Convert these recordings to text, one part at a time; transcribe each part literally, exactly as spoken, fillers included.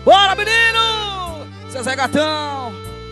Bora, menino! Seu Zé Gatão.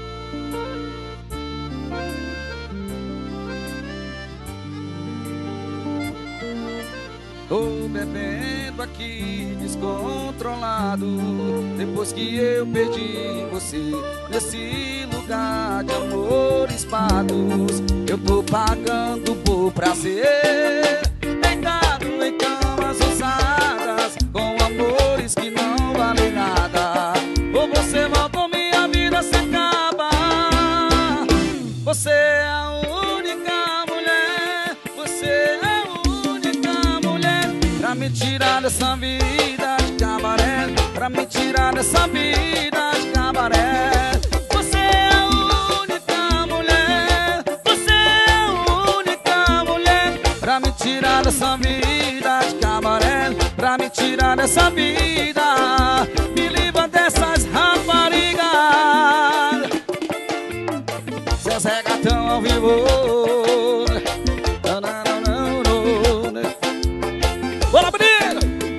Tô bebendo aqui descontrolado, depois que eu perdi você. Nesse lugar de amores pagos, eu tô pagando por prazer. Deitado em camas usadas, com amores que não valem nada. Ou você volta ou minha vida se acaba. Você é a única mulher, você é a única mulher pra me tirar dessa vida de cabaré, pra me tirar dessa vida de cabaré. Você é a única mulher, você é a única mulher pra me tirar dessa vida de cabaré, pra me tirar dessa vida. Me livra dessas raparigas. Seu Zé Gatão ao vivo. Não, não, não, não, não. Bora, menino!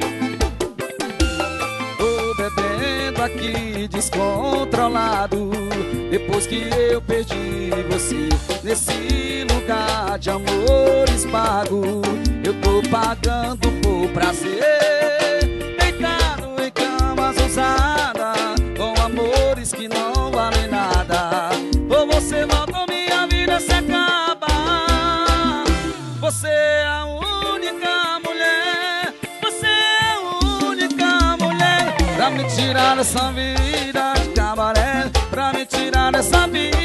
Tô bebendo aqui descontrolado, depois que eu perdi você. Nesse lugar de amores pagos, eu tô pagando por prazer. Deitado em camas usadas, com amores que não valem nada. Ou você volta ou minha vida se acaba. Você é a única mulher, você é a única mulher pra me tirar dessa vida de cabaré, pra me tirar dessa vida.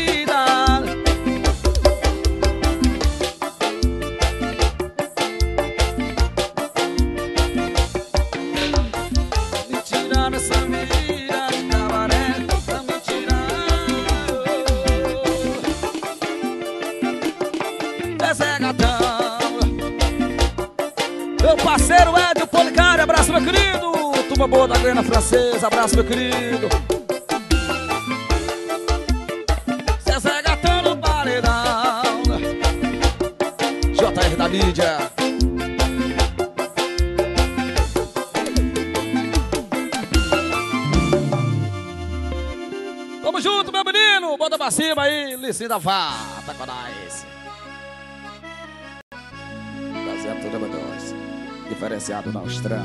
Me tirar dessa vida de cabaré, pra me tirar. Zé Gatão, meu parceiro Edio Policário, abraço meu querido. Turma boa da Guiana Francesa, abraço meu querido. Zé Gatão no paredão, J R da mídia. Tamo junto, meu menino. Bota pra cima aí, Licinda Vá, tá com nós. Diferenciado na Austrália.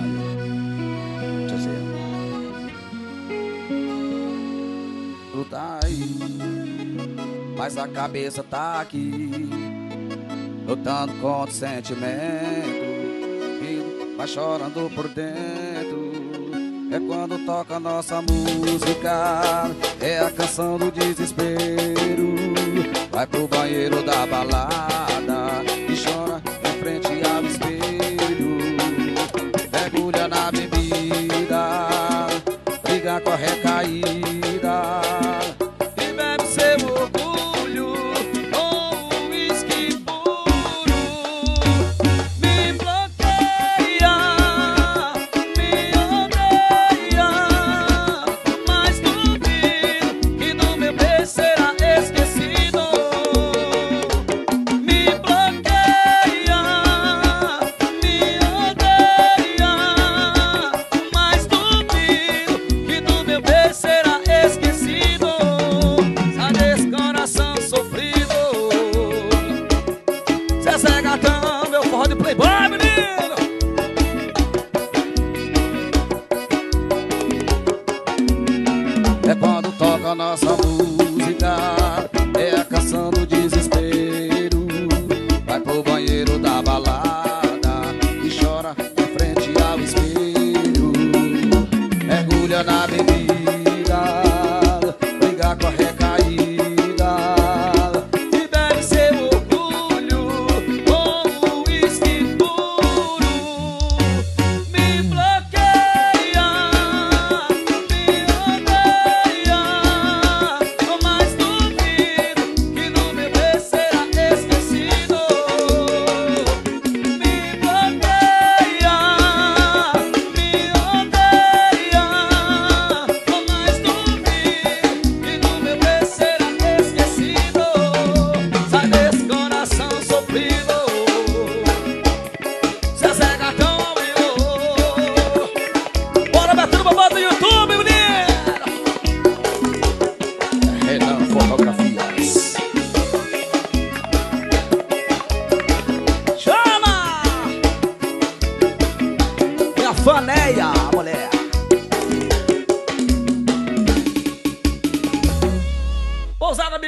Tu tá aí, mas a cabeça tá aqui, lutando contra o sentimento e vai chorando por dentro. É quando toca nossa música, é a canção do desespero. Vai pro banheiro da balada e chora em frente ao espelho. Mergulha na bebida, briga com a recaída e bebe seu orgulho com um uísque puro. Me bloqueia, me odeia, mas duvido que no meu beijo será esquecido. Me bloqueia, me odeia, mas duvido que no meu beijo será esquecido. Sai desse coração sofrido. Zé Gatão, meu forró de playboy, menino. É quando toca a nossa música, é a canção do desespero. Vai pro banheiro da balada e chora em frente ao espelho. Mergulha na bebida, briga com a recaída e bebe seu orgulho com um uísque puro. Me bloqueia, me odeia, mas duvido que no meu beijo será esquecido. Me bloqueia, me odeia,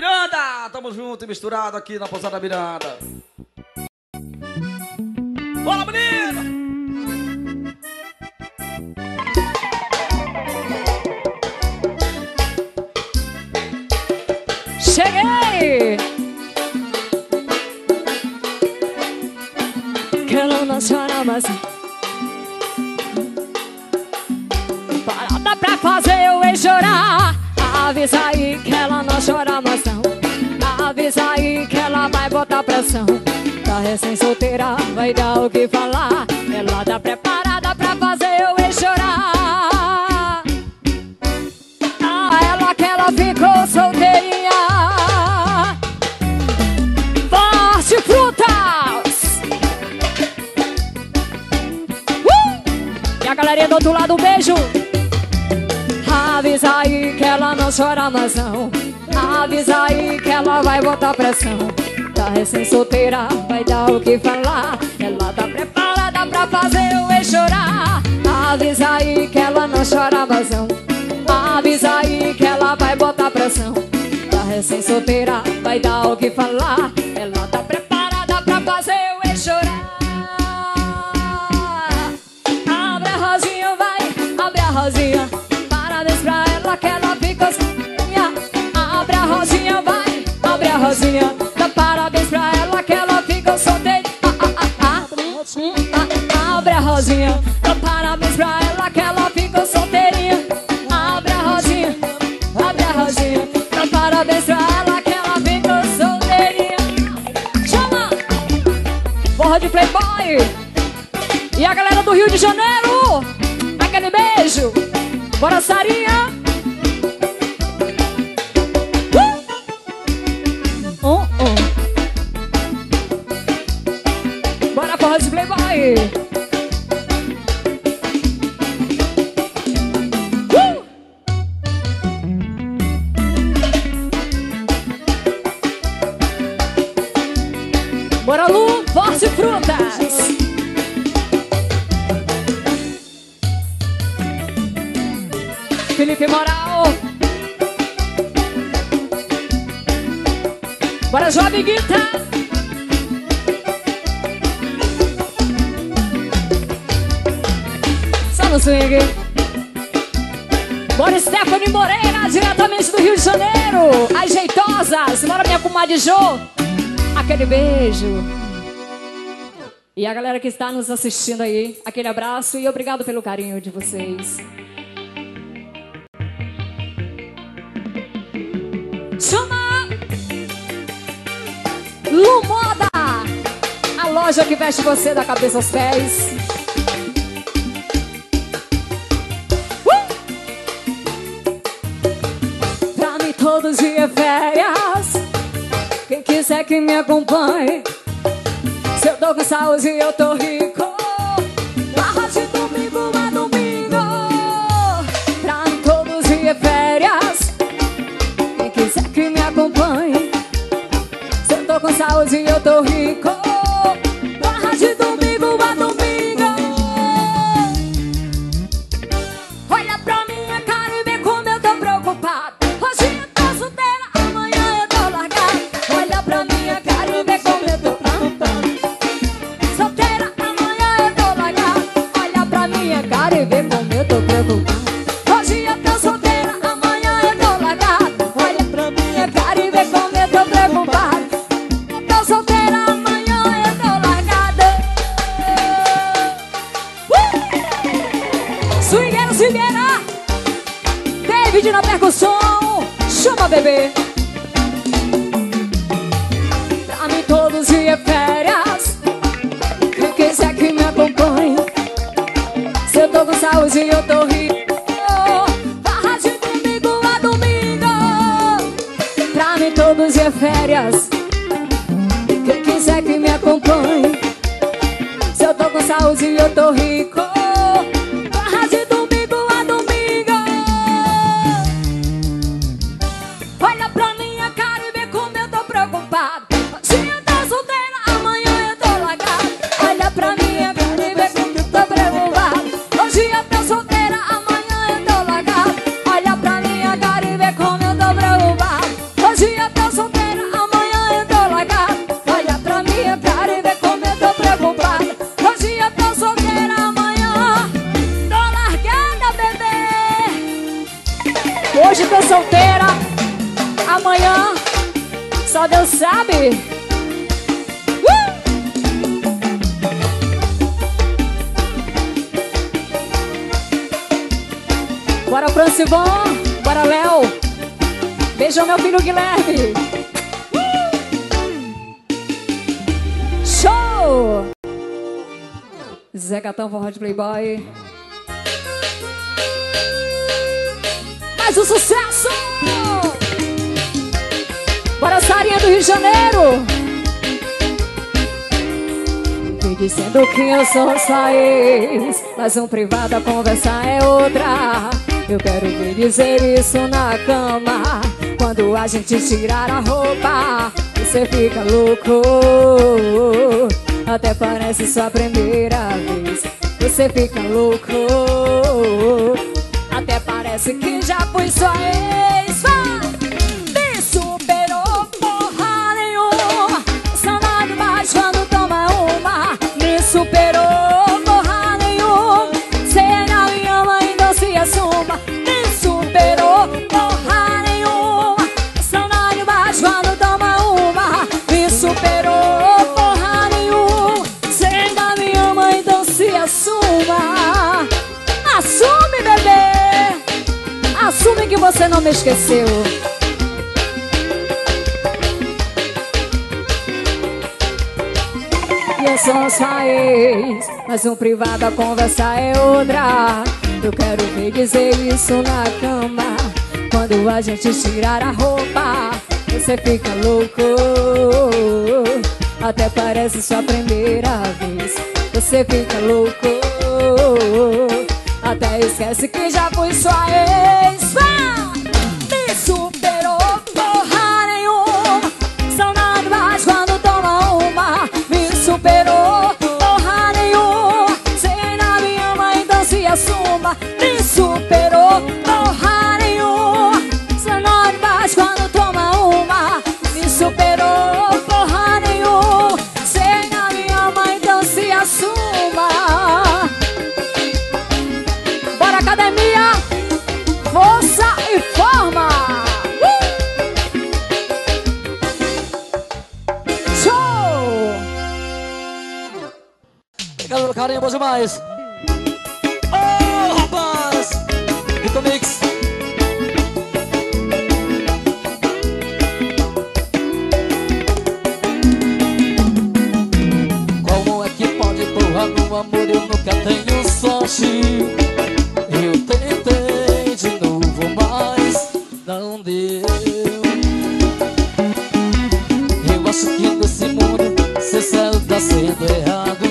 Miranda, tamo junto e misturado aqui na Pousada Miranda. Bola, menina! Cheguei! Que ela não chora mais. Parada pra fazer eu ex chorar. Avisa aí que ela não chora mais não. Avisa aí que ela vai botar pressão. Tá recém-solteira, vai dar o que falar. Ela tá preparada pra fazer eu ex chorar. Ah, ela que ela ficou solteirinha. Forte Frutas! Uh! E a galerinha do outro lado, um beijo. Avisa aí que ela não chora mais não. Avisa aí que ela vai botar pressão. Tá recém-solteira, vai dar o que falar. Ela tá preparada pra fazer o ex chorar. Avisa aí que ela não chora mais não. Avisa aí que ela vai botar pressão. Tá recém-solteira, vai dar o que falar. Ela tá preparada pra fazer o ex chorar. Abre a rosinha, vai, abre a rosinha. Parabéns pra ela que ela ficou sozinha. Abre a rosinha, vai, abre a rosinha. Dá parabéns pra ela que ela ficou solteira. Ah, ah, ah, ah. Abre a rosinha. Dá parabéns pra ela que ela ficou solteirinha. Abre a rosinha, abre a rosinha. Dá parabéns pra ela que ela ficou solteirinha. Chama! Porra de Playboy. E a galera do Rio de Janeiro, aquele beijo. Bora, Sarinha! Uh! Uh, uh. Bora, porra de Playboy! Uh! Bora, Lu! Forte Frutas! Felipe Moral. Bora, Jovem Guita. Só no swing. Bora, Stephanie Moreira, diretamente do Rio de Janeiro. As jeitosas. Bora, minha comadre Jo. Aquele beijo. E a galera que está nos assistindo aí, aquele abraço e obrigado pelo carinho de vocês. Chama! Lu Moda, a loja que veste você da cabeça aos pés. Uh! Pra mim todo dia é férias. Quem quiser que me acompanhe. Se eu tô com saúde eu tô rico. Barra de domingo a domingo. Pra mim todo dia é férias. Quem quiser que me acompanhe. Se eu tô com saúde eu tô rico. Barra de domingo a domingo. Olha pra minha cara e vê como eu tô preocupado. Hoje eu tô solteira, amanhã eu tô largada. Olha pra minha cara e vê como eu tô preocupado. Solteira, amanhã eu tô largada. Olha pra minha cara e vê como eu tô preocupado. Hoje eu tô solteira, amanhã eu tô largada. Olha pra minha cara e vê como eu tô preocupado. Eu tô solteira, amanhã eu tô largada. Uh! Swingueira, swingueira. David na percussão. Chama, bebê. Pra mim todos dia é férias. Quem quiser que me acompanhe. Se eu tô com saúde eu tô rico. Barra de domingo a domingo. Pra mim todos dia é férias. Quem quiser que me acompanhe. Se eu tô com saúde eu tô rico. Barra de domingo a domingo. Olha pra minha cara e vê como eu tô preocupado. Hoje eu tô solteira, amanhã eu tô largada. Olha pra minha cara e vê como eu tô preocupado. Hoje eu tô solteira, amanhã eu tô largada. Olha pra minha cara e vê como eu tô preocupado. Hoje eu tô solteira. Hoje tô solteira, amanhã só Deus sabe. uh! Bora Francivon, bora Léo. Beijão meu filho Guilherme. Show! Zé Gatão, forró de Playboy. Mais um sucesso! Bora Sarinha do Rio de Janeiro. Me dizendo que eu sou sua ex, mas um privado, a conversa é outra. Eu quero ver dizer isso na cama. Quando a gente tirar a roupa, você fica louco. Até parece sua primeira vez. Você fica louco. Até parece que já fui sua ex. Me superou porra nenhuma. Saudade bate quando toma uma. Me superou porra nenhuma. Cê não me ama, então se assuma. Me superou porra nenhuma. Saudade bate quando toma uma. Me superou porra nenhuma. Cê ainda me ama, então se assuma. Assume, bebê. Assume que você não me esqueceu. E eu sou sua ex, mas um privado, a conversa é outra. Eu quero ver dizer isso na cama. Quando a gente tirar a roupa, você fica louco. Até parece sua primeira vez. Você fica louco. Até esquece que já fui sua ex. Me superou porra nenhuma. Saudade bate quando toma uma. Me superou porra nenhuma. Cê ainda me ama, então se assuma. Me superou porra nenhuma. Saudade bate quando toma uma. Me superou porra nenhuma. Cê ainda me ama, então se assuma. Bora academia, força e forma. uh! Show! Obrigado pelo carinho, bom demais. Oh, rapaz! Rico Mix. Como é que pode empurrar no amor? Eu nunca tenho sorte. Eu tentei de novo, mas não deu. Eu acho que nesse mundo ser céu tá sendo errado.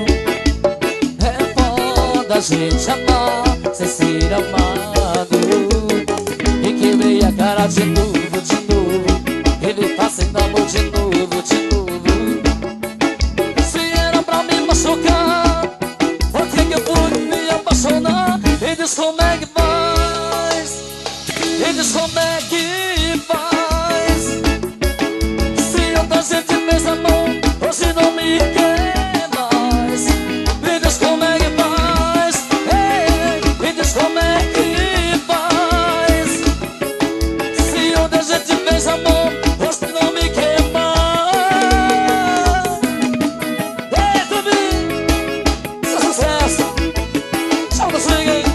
É foda a gente amar sem ser amado. E quebrei a cara de novo, de novo. Ele fazendo amor de novo, de novo. Se era pra me machucar, por que que eu fui me apaixonar? E diz como é que faz? E diz como é que faz? Se outra gente fez amor, hoje não me quer mais. Me diz como é que faz? Ei, me diz como é que faz? Se outra gente fez amor, hoje não me quer mais. Ei, Tubi, seu sucesso. Tchau, da swing, hein?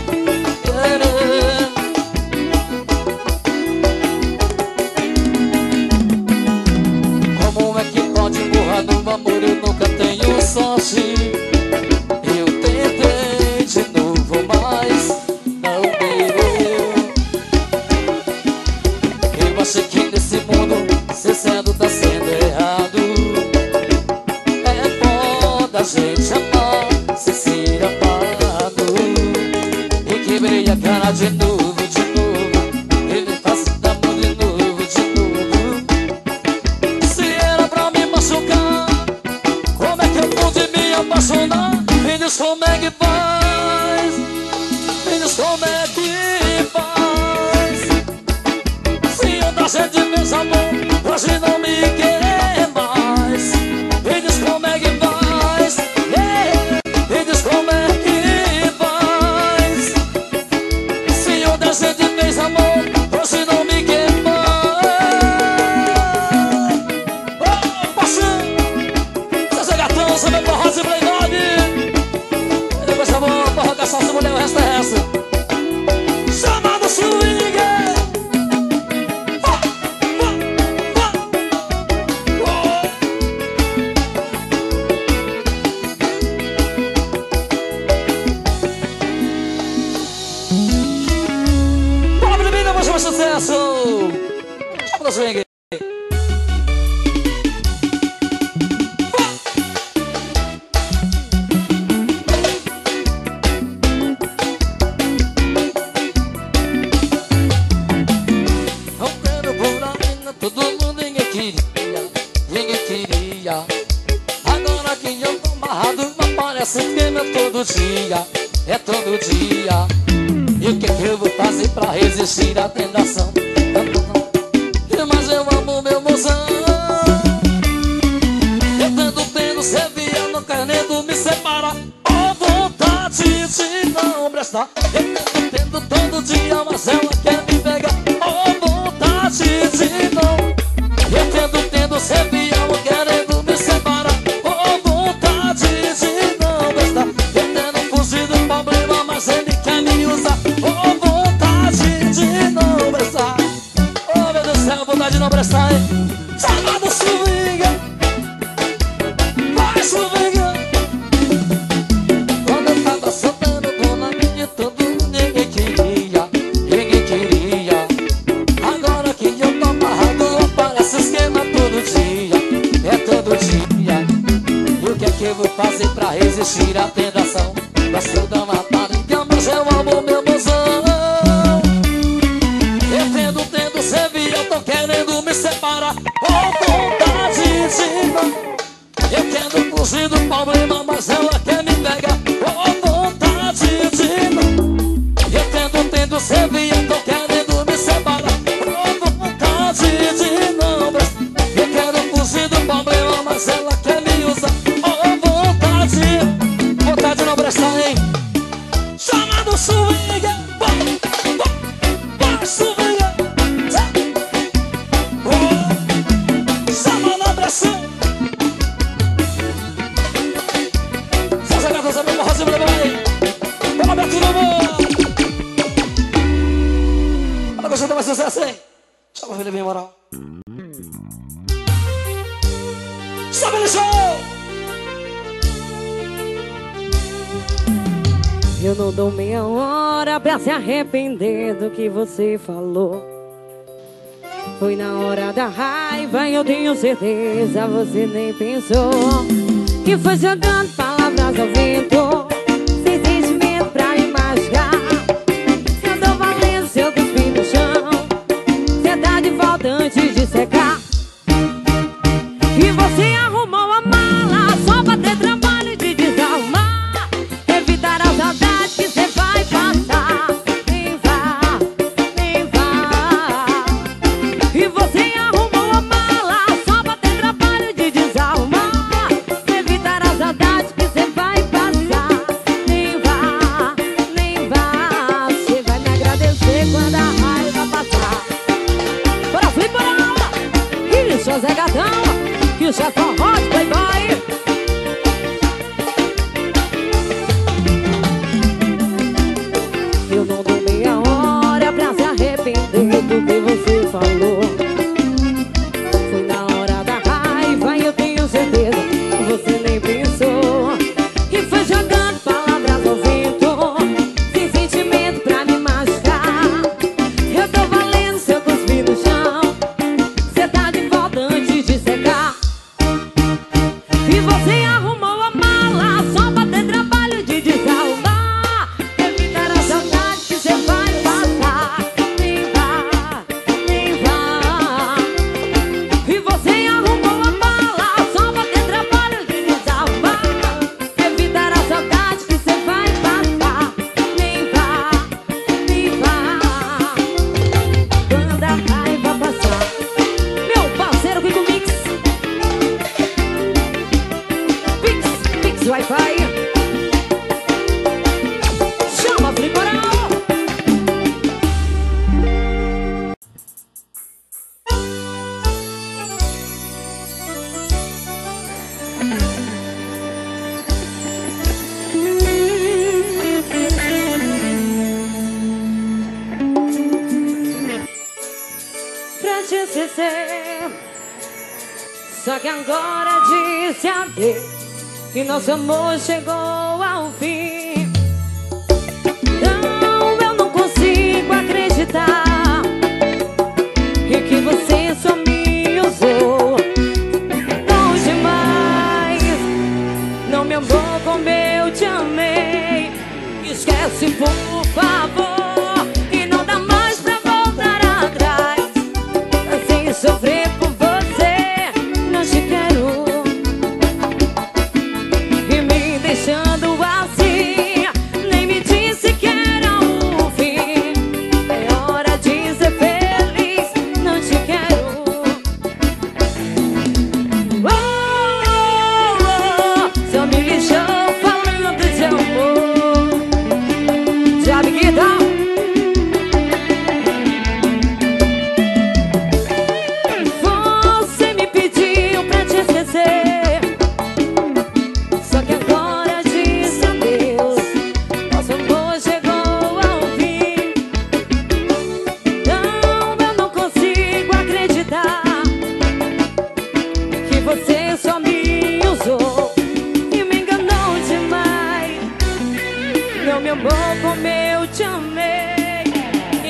Como é que pode empurrar no amor? Eu nunca tenho sorte. Eu tentei de novo, mas não deu. Eu achei que nesse mundo ser certo tá sendo errado. É foda a gente amar sem ser amado. E quebrei a cara de novo, de novo. Ele faz amor de novo, de novo. Se era pra me machucar, como é que eu pude me apaixonar? Me diz como é que faz? Me diz como é que faz? Se outra gente fez amor, hoje não me quer mais. Me diz como é que faz? Yeah. Me diz como é que faz? Se outra gente fez amor, mais mais sucesso. Chama do swing. Rompendo por a mina, todo mundo ninguém queria, ninguém queria. Agora que eu tô amarrado, não parece queima todo dia, é todo dia. E o que que eu vou fazer pra resistir à tentação? Mas eu amo meu mozão. Eu tento tendo servia, não querendo me separar. Oh, vontade de não prestar. Eu tento tendo todo dia, mas ela quer me pegar. Oh, vontade de não. Eu tento tendo servia, não querendo me separar. Oh, vontade de não prestar. Eu tento fugir do problema, mas ele quer me usar. Oh, vontade de não prestar. Oh, meu Deus do céu, vontade de não prestar, hein? Chamado swinga. Vai swinga. Quando eu tava soltando dona minha, todo ninguém queria, ninguém queria. Agora que eu tô amarrado, aparece esquema todo dia, é todo dia. E o que é que eu vou fazer pra resistir à tentação? Gosto da rapariga, mas eu amo meu mozão. Eu tendo, tendo servir, eu tô querendo me separar. Oh, vontade de não. Eu quero fugir do problema, mas ela quer me pegar. Oh, vontade de não. Eu tento, tento servir, eu tô querendo me separar. Oh, vontade de não. Eu quero fugir do problema, mas ela quer me usar. Oh, vontade, vontade de não prestar, hein? Chamado swing. Vai swing. Oh, chama na pressão. Só jogar com o Rosinho, meu bem. Vamos aberto no amor. Olha, gostando mais sucesso, hein? Chama o filho bem, moral. Sobe no show. Eu não dou meia hora pra se arrepender do que você falou. Foi na hora da raiva e eu tenho certeza você nem pensou. Que foi jogando palavras ao vento, sem sentimento pra me machucar. Se eu tô valendo, se eu cuspi no chão, cê tá de volta antes de secar. E você arrumou a mala só pra ter trabalho de desarrumar, evitar a saudade que cê vai passar. Nem vá, nem vá. E você arrumou a mala só pra ter trabalho de desarrumar, evitar a saudade que cê vai passar. Nem vá, nem vá. Cê vai me agradecer quando a raiva passar. Bora, flip, bora, aula. Isso, Zé Gatão, que o chefe hot playboy. Eu não dou meia hora pra se arrepender do que você falou. Foi na hora da raiva e eu tenho certeza você nem pensou. E foi jogando palavras ao vento, sem sentimento pra me machucar. Eu tô valendo se eu cuspir no chão, cê tá de volta antes de secar. E você arrumou a mala só pra ter trabalho de desarrumar, evitar a saudade que cê vai passar. Nem vá, nem vá. E você arrumou a mala só pra ter trabalho de desarrumar, evitar a saudade que cê vai passar. Nem vá, nem vá. Quando a raiva passar. Meu parceiro Kiko Mix, Pix, Pix Wi-Fi. Chama Fricoral. Pra te esquecer, só que agora disse adeus e nosso amor chegou ao fim. Não, eu não consigo acreditar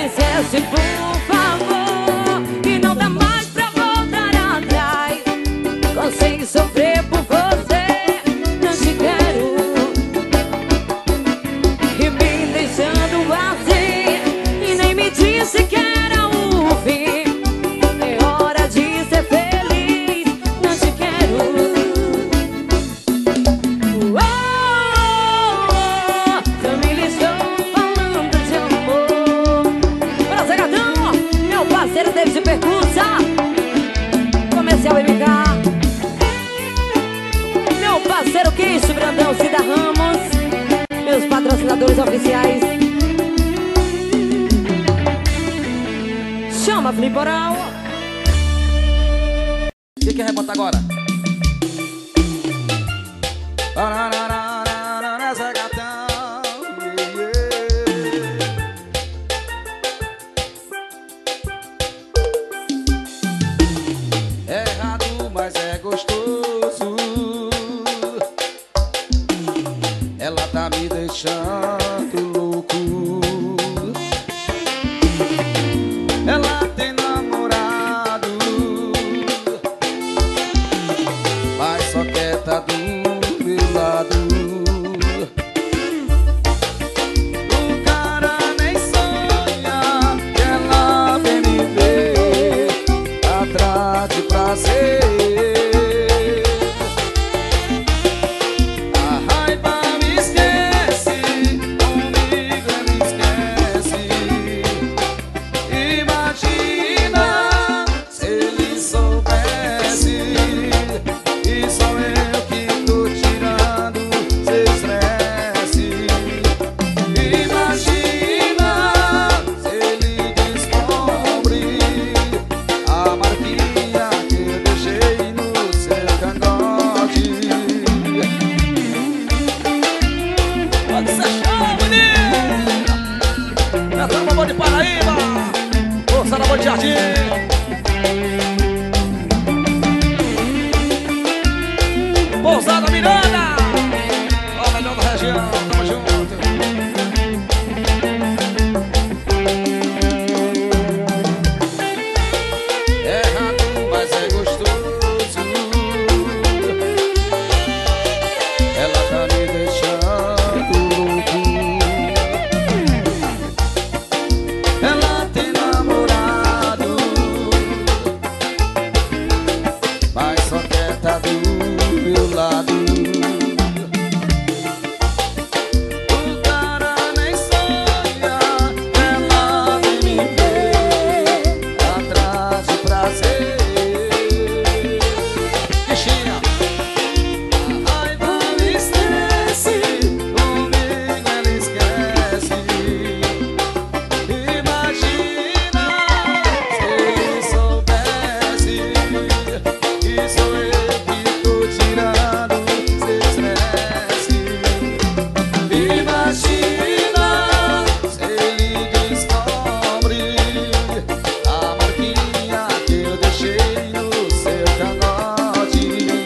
esquece, por favor, e não dá mais pra voltar atrás. Consegui sofrer por você, não te quero, e me deixando assim, e nem me disse que era o fim. É hora de ser feliz, não te quero. Oh, oh, oh, família, estou falando de amor. Bora, Zegadão, meu parceiro David Percussa, Comercial M K, meu parceiro Queixo Brandão, Cida Ramos, meus patrocinadores oficiais. Chama, Fliporal. O que que arrebota agora? Essa gatão, é errado, mas é gostoso. Ela tá me deixando louco. Ela tem namorado, mas só quer tá do meu lado. O cara nem sonha que ela vem me ver atrás de prazer. A raiva me esquece, comigo ela esquece. Imagina se ele soubesse que sou eu que tô tirando seu estresse. Imagina se ele descobre a marquinha que eu deixei no seu cangote. Pode ser show, menina! Já estamos no Amor de Paraíba, força no Amor de Jardim. Pousada Miranda, ó, melhor da região, tamo junto. É errado, mas é gostoso. Ela tá me deixando louco. Ela tem namorado, mas só quer tá do meu lado. O cara nem sonha, ela vem me ver atrás de prazer. Quixinha, a raiva me esquece, comigo ela esquece. Imagina se ele soubesse que sou eu que tô tirando seu estresse. Imagina se ele descobre a marquinha que eu deixei no seu cangote.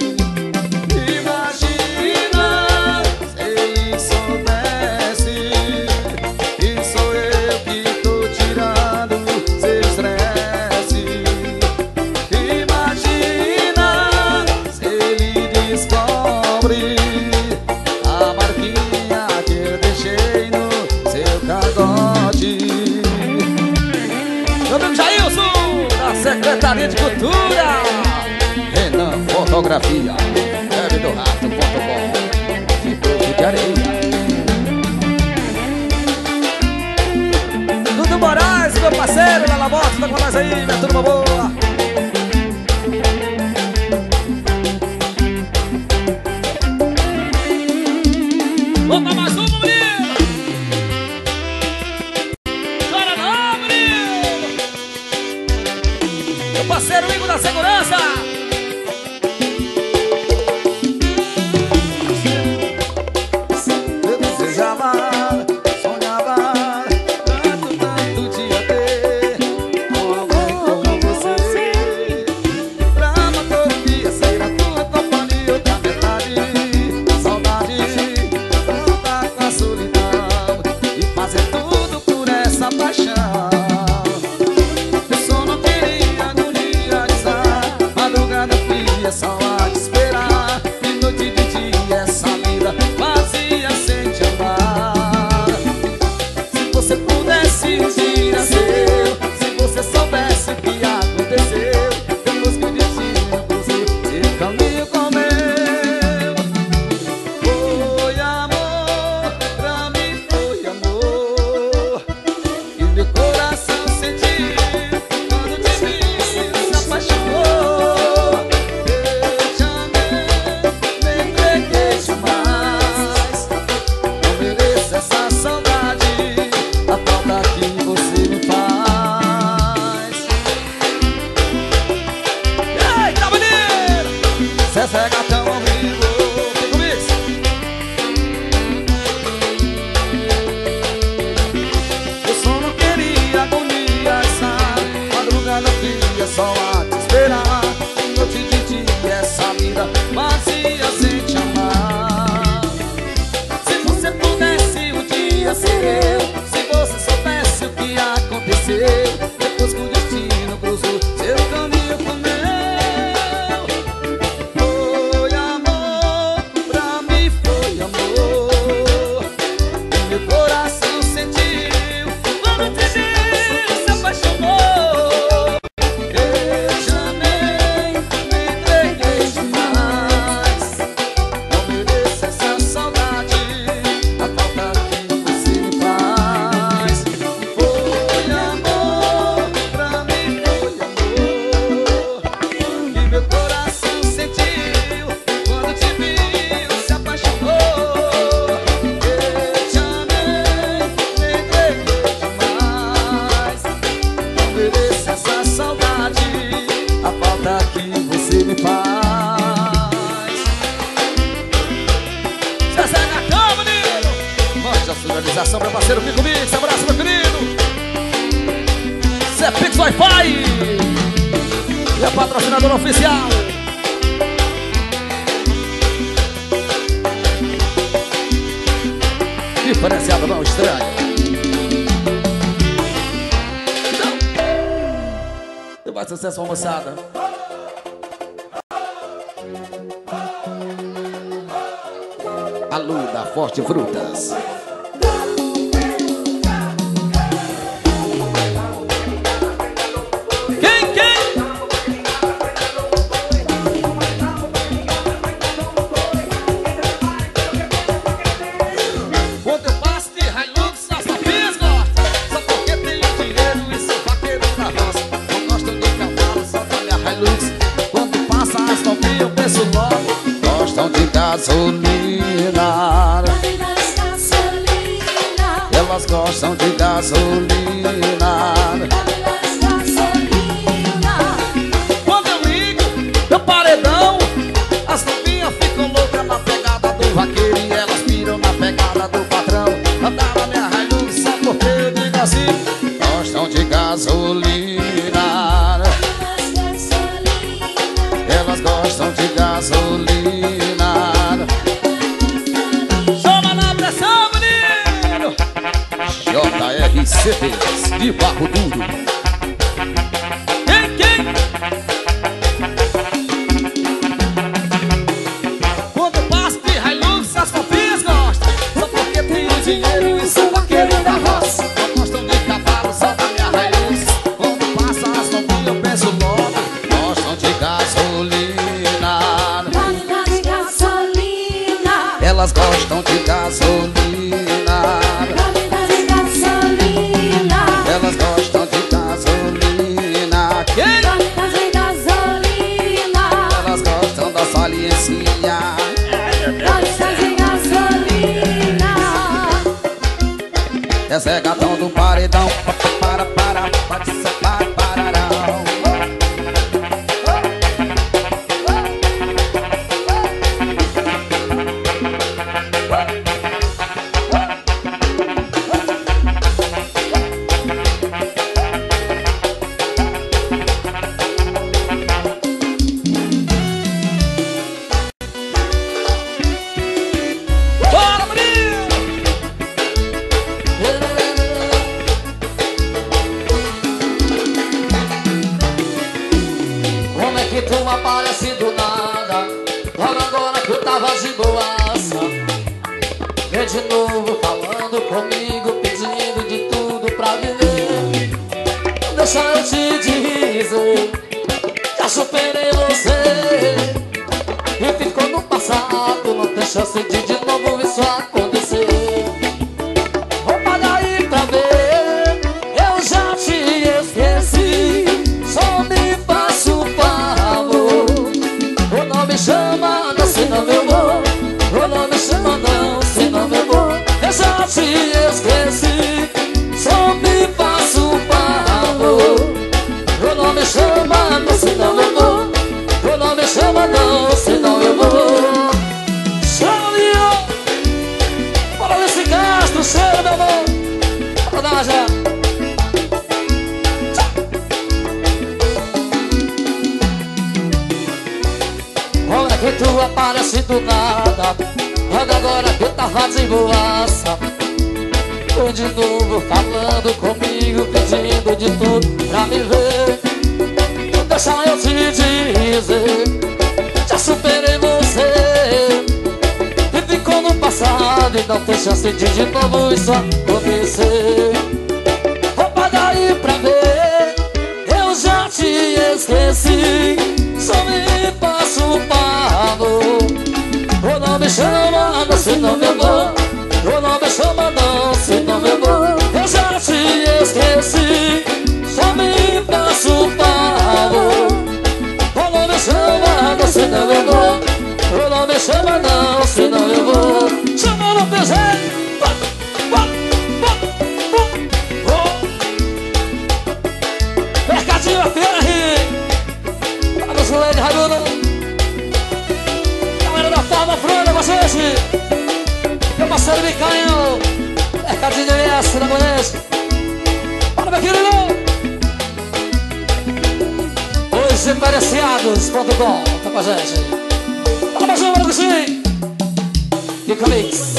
Imagina se ele soubesse que sou eu que tô tirando seu estresse. Imagina se ele descobre a marquinha que eu deixei no seu cangote. Meu amigo Jailson, da Secretaria de Cultura, Renan Fotografia, web do rato ponto com, de Bruto de Areia. Dudu Moraes, meu parceiro, Lala Motos, tá com nós aí, minha turma boa. Vamos pra mais uma, menino! Chora não, menino! Meu parceiro Igor da Segurança! Eu desejava, sonhava tanto, tanto dia ter com alguém como você. Pra uma todo dia sair da tua companhia, outra metade, saudade, voltar com a solidão e fazer tudo por essa paixão. abração, meu parceiro Pico Mix. Abraço, meu querido. Zé Pix Wi-Fi. E a patrocinadora oficial. Diferenciado, não estranho. Não. Mais sucesso, moçada. Alô da Forte Frutas. Quem, quem? Quando eu passo de Hilux, as novinhas gostam. Só porque tenho dinheiro e sou vaqueiro da roça. Não gosto de cavalo, só da minha Hilux. Quando passa as novinhas eu penso logo. Gostam de gasolina. Elas gostam de gasolina. Quando eu ligo meu paredão, as novinhas ficam loucas na pegada do vaqueiro e elas piram na pegada do patrão. Andar na minha Hilux só porque eu digo assim. Gostam de gasolina. Elas gostam de gasolina. J R C Ts de Barro Duro. Quem, quem? Quando eu passo de Hilux, as fofinhas gostam. Só porque tenho dinheiro e sou vaqueiro da roça. Não gostam de cavalo, só da minha Hilux. Quando passa as novinhas eu penso logo. Gostam de gasolina. De gasolina. Elas gostam de gasolina. Elas gostam de gasolina. Quem? Gostam de gasolina. Elas gostam da saliência. Gostam de gasolina. É Zé Gatão do paredão. Para, para, pode ser, para, pararão. Aparece do nada, logo agora que eu tava de boaça. Vem de novo falando comigo, pedindo de tudo pra viver. Deixa eu te dizer, já superei você. E ficou no passado, não tem chance de de novo isso acontecer. Vou pagar aí pra ver, eu já te esqueci. Só me faço um favor. Não me chama, não, senão eu vou. Oh, não me chama, não, senão eu vou. Eu já te esqueci. Só me faço um favor. Oh, não me chama, não, senão eu vou. Oh, não me chama, não, senão eu vou. Chama, bora nesse Castro, cheiro, meu amor. Bora dar uma já. Olha que tu aparece do nada, olha agora que eu tava de boaça. Vem de novo falando comigo, pedindo de tudo pra me ver. Deixa eu te dizer, já superei você. E ficou no passado e não tem chance de de novo isso acontecer. Vou pagar aí pra ver, eu já te esqueci. Só me faço um favor. Ou não me chama, não, senão eu vou. Ou não me chama, não, senão eu vou. Eu já te esqueci. Só me faço um favor. Ou não me chama, não, senão eu vou. Ou não me chama, não, senão eu vou. Chama no P G. Mercadinho F R. Joelho, Raimundo. Galera da Forma Franda, vocês. Meu parceiro Micael. Mercadinho D J S, não conhece? Bora, meu querido! Os diferenciados ponto com, tá com a gente. Bora, mais uma, bora, Cristina! Fica mix.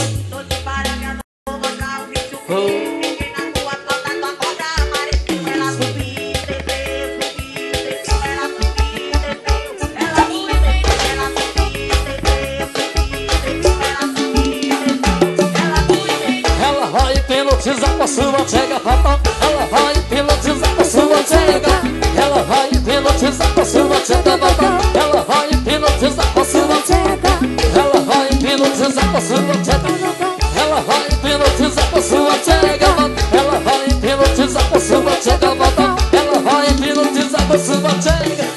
Ela vai hipnotizar com a sua tchega, papá. Ela vai hipnotizar com a sua tchega. Ela vai hipnotizar com a sua tchega, papá. Ela vai hipnotizar com a sua tchega. Ela vai hipnotizar com a sua tchega. Ela vai hipnotizar com a sua tchega. Ela vai hipnotizar com a sua tchega, papá. Ela vai hipnotizar com a sua tchega.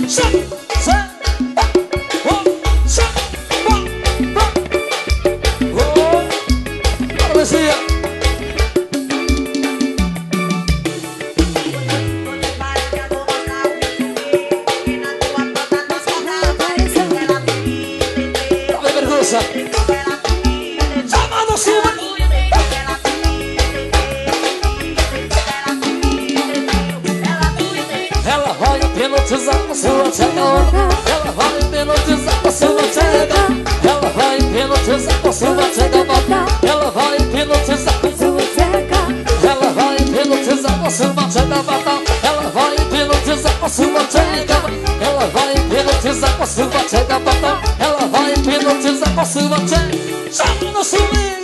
Ela vai hipnotizar com a sua tchega. Ela vai hipnotizar com a sua tchega. Ela vai hipnotizar com a sua tchega. Ela vai hipnotizar com a sua tchega. Ela vai hipnotizar com a sua tchega. Ela vai hipnotizar com a sua tchega. Ela vai hipnotizar com a sua tchega. Ela vai hipnotizar com a sua tchega. Chama no swing.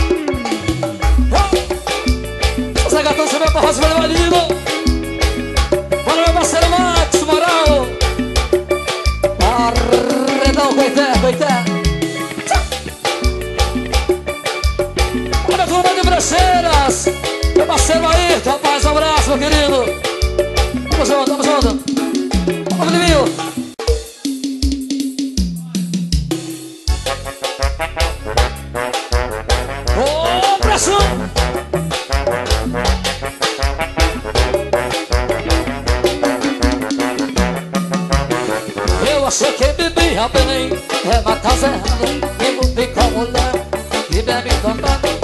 Você gatão, você vai pra roça, vai lindo. Bora, meu parceiro Max Moral. Arredão, coité, coité. Bora, turma de Brecheiras. Meu parceiro Ayrton, rapaz, um abraço, meu querido. Tamo junto, tamo junto. Vamos, Feliminho. Ô, pressão. Eu achei que bebia bem, é matar errado, e mudei com a mulher, e bebe dobrado.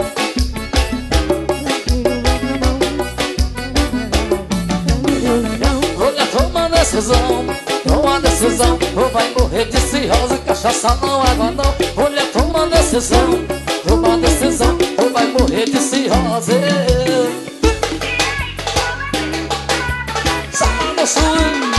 Olha, toma decisão, toma decisão, ou vai morrer de cirrose, cachaça não água não. Olha, toma decisão, toma decisão, ou vai morrer de cirrose. Sama no swing.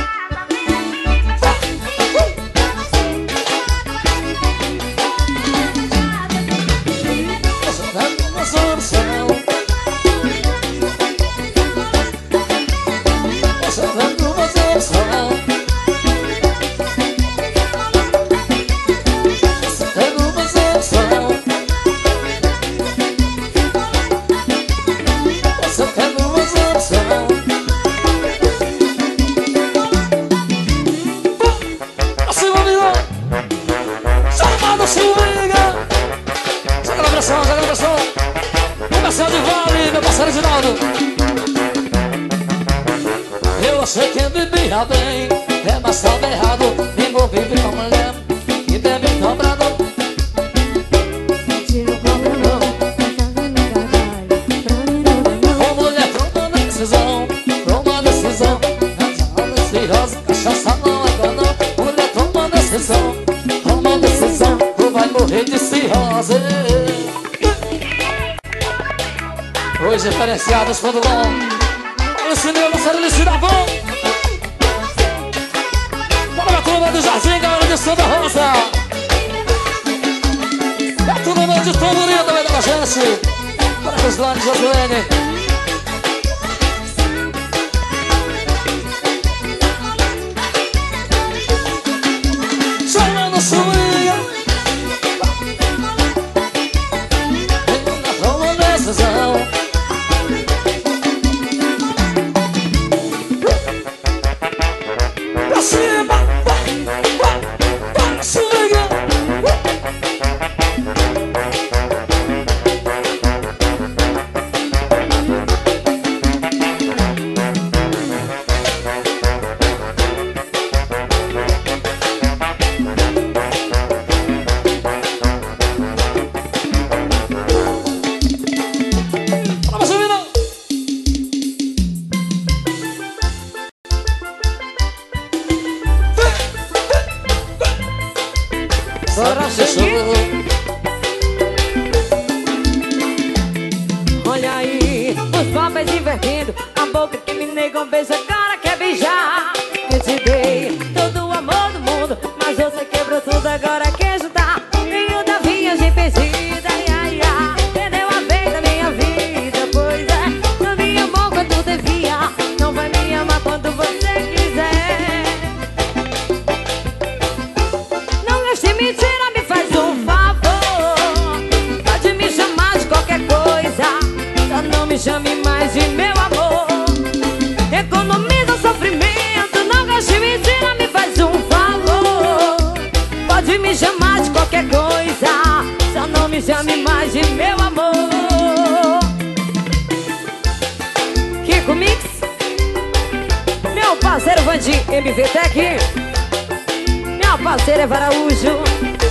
Eu achei que bebia bem, é mas estava errado. Me envolvi com a mulher e bebe dobrado. Ô mulher, toma decisão, toma decisão. Cachaça cirrose, cachaça não é não. Mulher, toma decisão, toma decisão. Tu vai morrer de cirrose. Os diferenciados quando vão. Olha o cinema, você ele da bom. Bora, a turma do Jardim, galera de Santa Rosa. A turma de Tom Bonito também tá com a gente. Bora com os lados de Josuene. Chama no swing. Toma decisão. sabe que fechou. Olha aí, os papéis invertendo, a boca que me nega um beijo agora quer beijar. Eu te dei todo o amor do mundo, mas você quebrou tudo, agora quer ajudar. Venho da viagem perdida, ai, ai, ai. Perdeu a vez da minha vida, pois é. Não me amou quando devia, não vai me amar quando você quiser. Não gaste mentira, me faz um favor. Pode me chamar de qualquer coisa, só não me chame mais de meu amor. Economiza o sofrimento, não gaste mentira, me faz um favor. Pode me chamar de qualquer coisa, só não me chame mais de meu amor. Kiko Mix, meu parceiro Vandi, M V Tech, minha parceira Eva Araújo.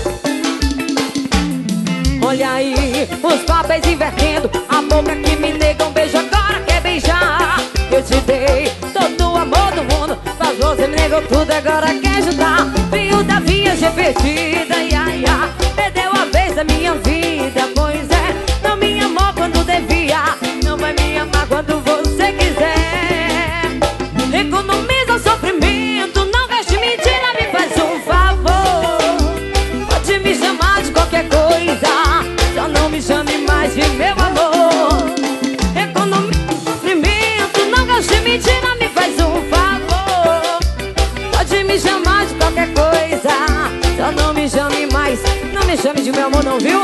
Olha aí, os papéis invertendo, a boca que me nega um beijo agora quer beijar. Eu te dei todo o amor do mundo, mas você me negou tudo, agora quer ajudar. Veio da viagem perdida, ai, ai, ai. Perdeu a vez da minha vida, pois é. Não me amou quando devia, não vai me amar quando você quiser. Economiza o sofrimento, não gaste mentira, me faz um favor. Pode me chamar de qualquer coisa, só não me chame mais de meu amor. Economiza o sofrimento, não gaste mentira, me faz um favor. Pode me chamar de qualquer coisa, só não me chame mais. Não me chame de meu amor não, viu?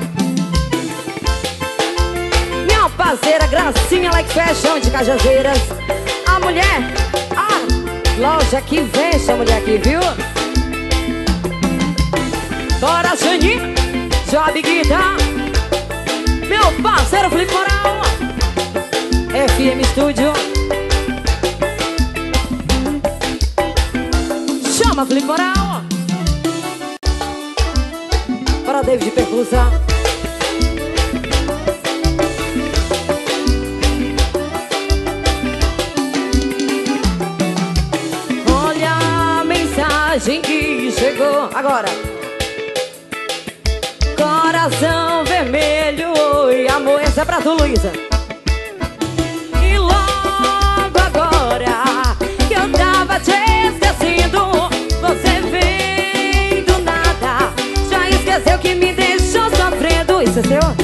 Minha parceira Gracinha Like Fashion de Cajazeiras. A mulher, a loja que veste a mulher aqui, viu? Bora, Xaninho, Job Guitar. Meu parceiro Felipe Moral, F M Studio. Chama Felipe Moral. Para David Percussa. Olha a mensagem que chegou agora. Coração vermelho, oi amor, essa é pra tu, Luísa. E logo agora que eu tava te esquecendo, você vem do nada. Já esqueceu que me deixou sofrendo. Isso é seu?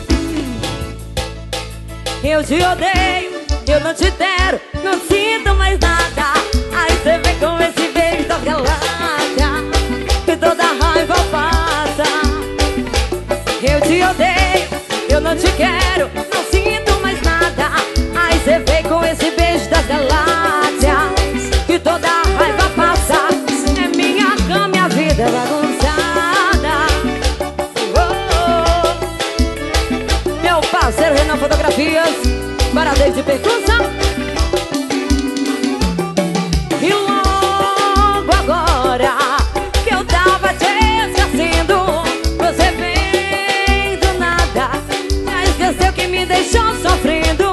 Eu te odeio, eu não te quero, não sinto mais nada. Aí você vem com esse beijo das galáxias, que toda raiva passa. Eu te odeio, eu não te quero, não sinto mais nada. Aí você vem com esse beijo das galáxias, que toda raiva passa. É minha cama, minha vida bagunçada. Oh, oh. Meu parceiro Renan Fotografias, para David Percussa. E logo agora que eu tava te esquecendo, você vem do nada. Já esqueceu que me deixou sofrendo.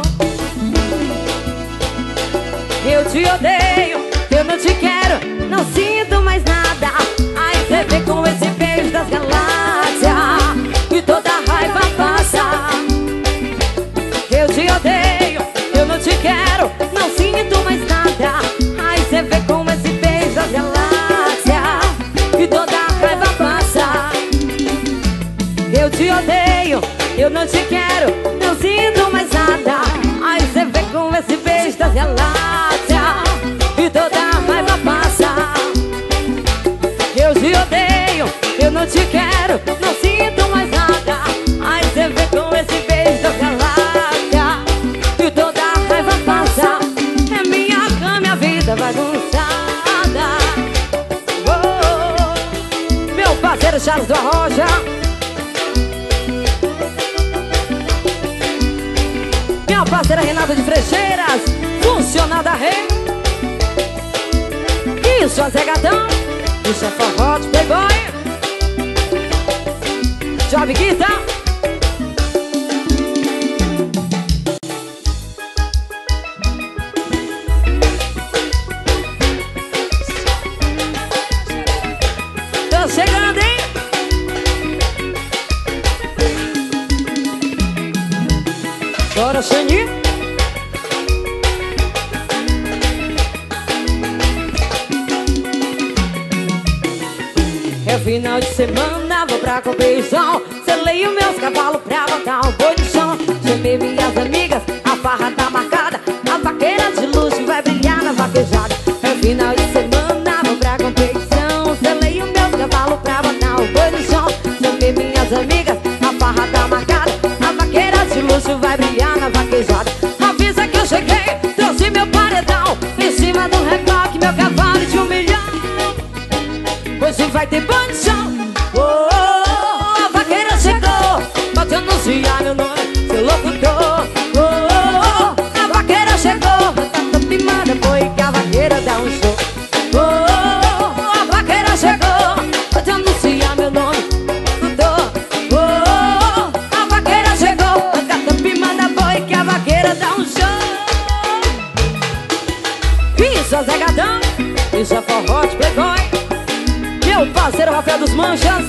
Eu te odeio, eu não te quero, não sinto mais nada. Aí você vem com esse beijo das galáxias, e toda raiva passa. Eu te odeio, eu não te quero, não sinto mais nada. Aí você vem com esse beijo das galáxias, e toda raiva passa. Eu te odeio, eu não te quero, não sinto mais nada. Aí você vem com esse beijo das galáxias, e toda raiva passa. Eu te odeio, eu não te quero, não sinto mais nada. Aí você vem com esse beijo das galáxias, e toda raiva passa. É minha cama, minha vida bagunçada. Oh, meu parceiro Charles do Arroja. Minha parceira Renata de Frecheiras, funcionada rei. Isso, a Zé Gatão, isso é forró de playboy. Job Guitar. Tô chegando, hein? final de semana vou pra competição. Selei os meus cavalos pra botar um boi no chão. Chamei minhas amigas, a farra tá marcada. A vaqueira de luxo vai brilhar na vaquejada. É final de semana vou pra competição. Selei os meus cavalos pra botar um boi no chão. Chamei minhas amigas, a farra tá marcada. A vaqueira de luxo vai brilhar na vaquejada. Avisa que eu cheguei, trouxe meu paredão. Em cima do reboque, meu cavalo de um milhão. Hoje vai ter boi no chão. Oh, oh, oh, a vaqueira chegou, pode anunciar meu nome, seu locutor. Oh, oh, oh, a vaqueira chegou, tá pimada, foi que a vaqueira dá um show. Oh, oh, oh, a vaqueira chegou, pode anunciar meu nome, locutor. Oh, oh, oh, a vaqueira chegou, tá pimada, foi que a vaqueira dá um show. Isso é Zegadão, isso é forró de playboy. Meu parceiro Rafael dos Manchas.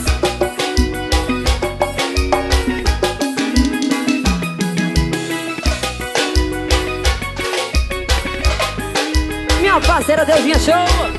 Minha parceira Deusinha Show.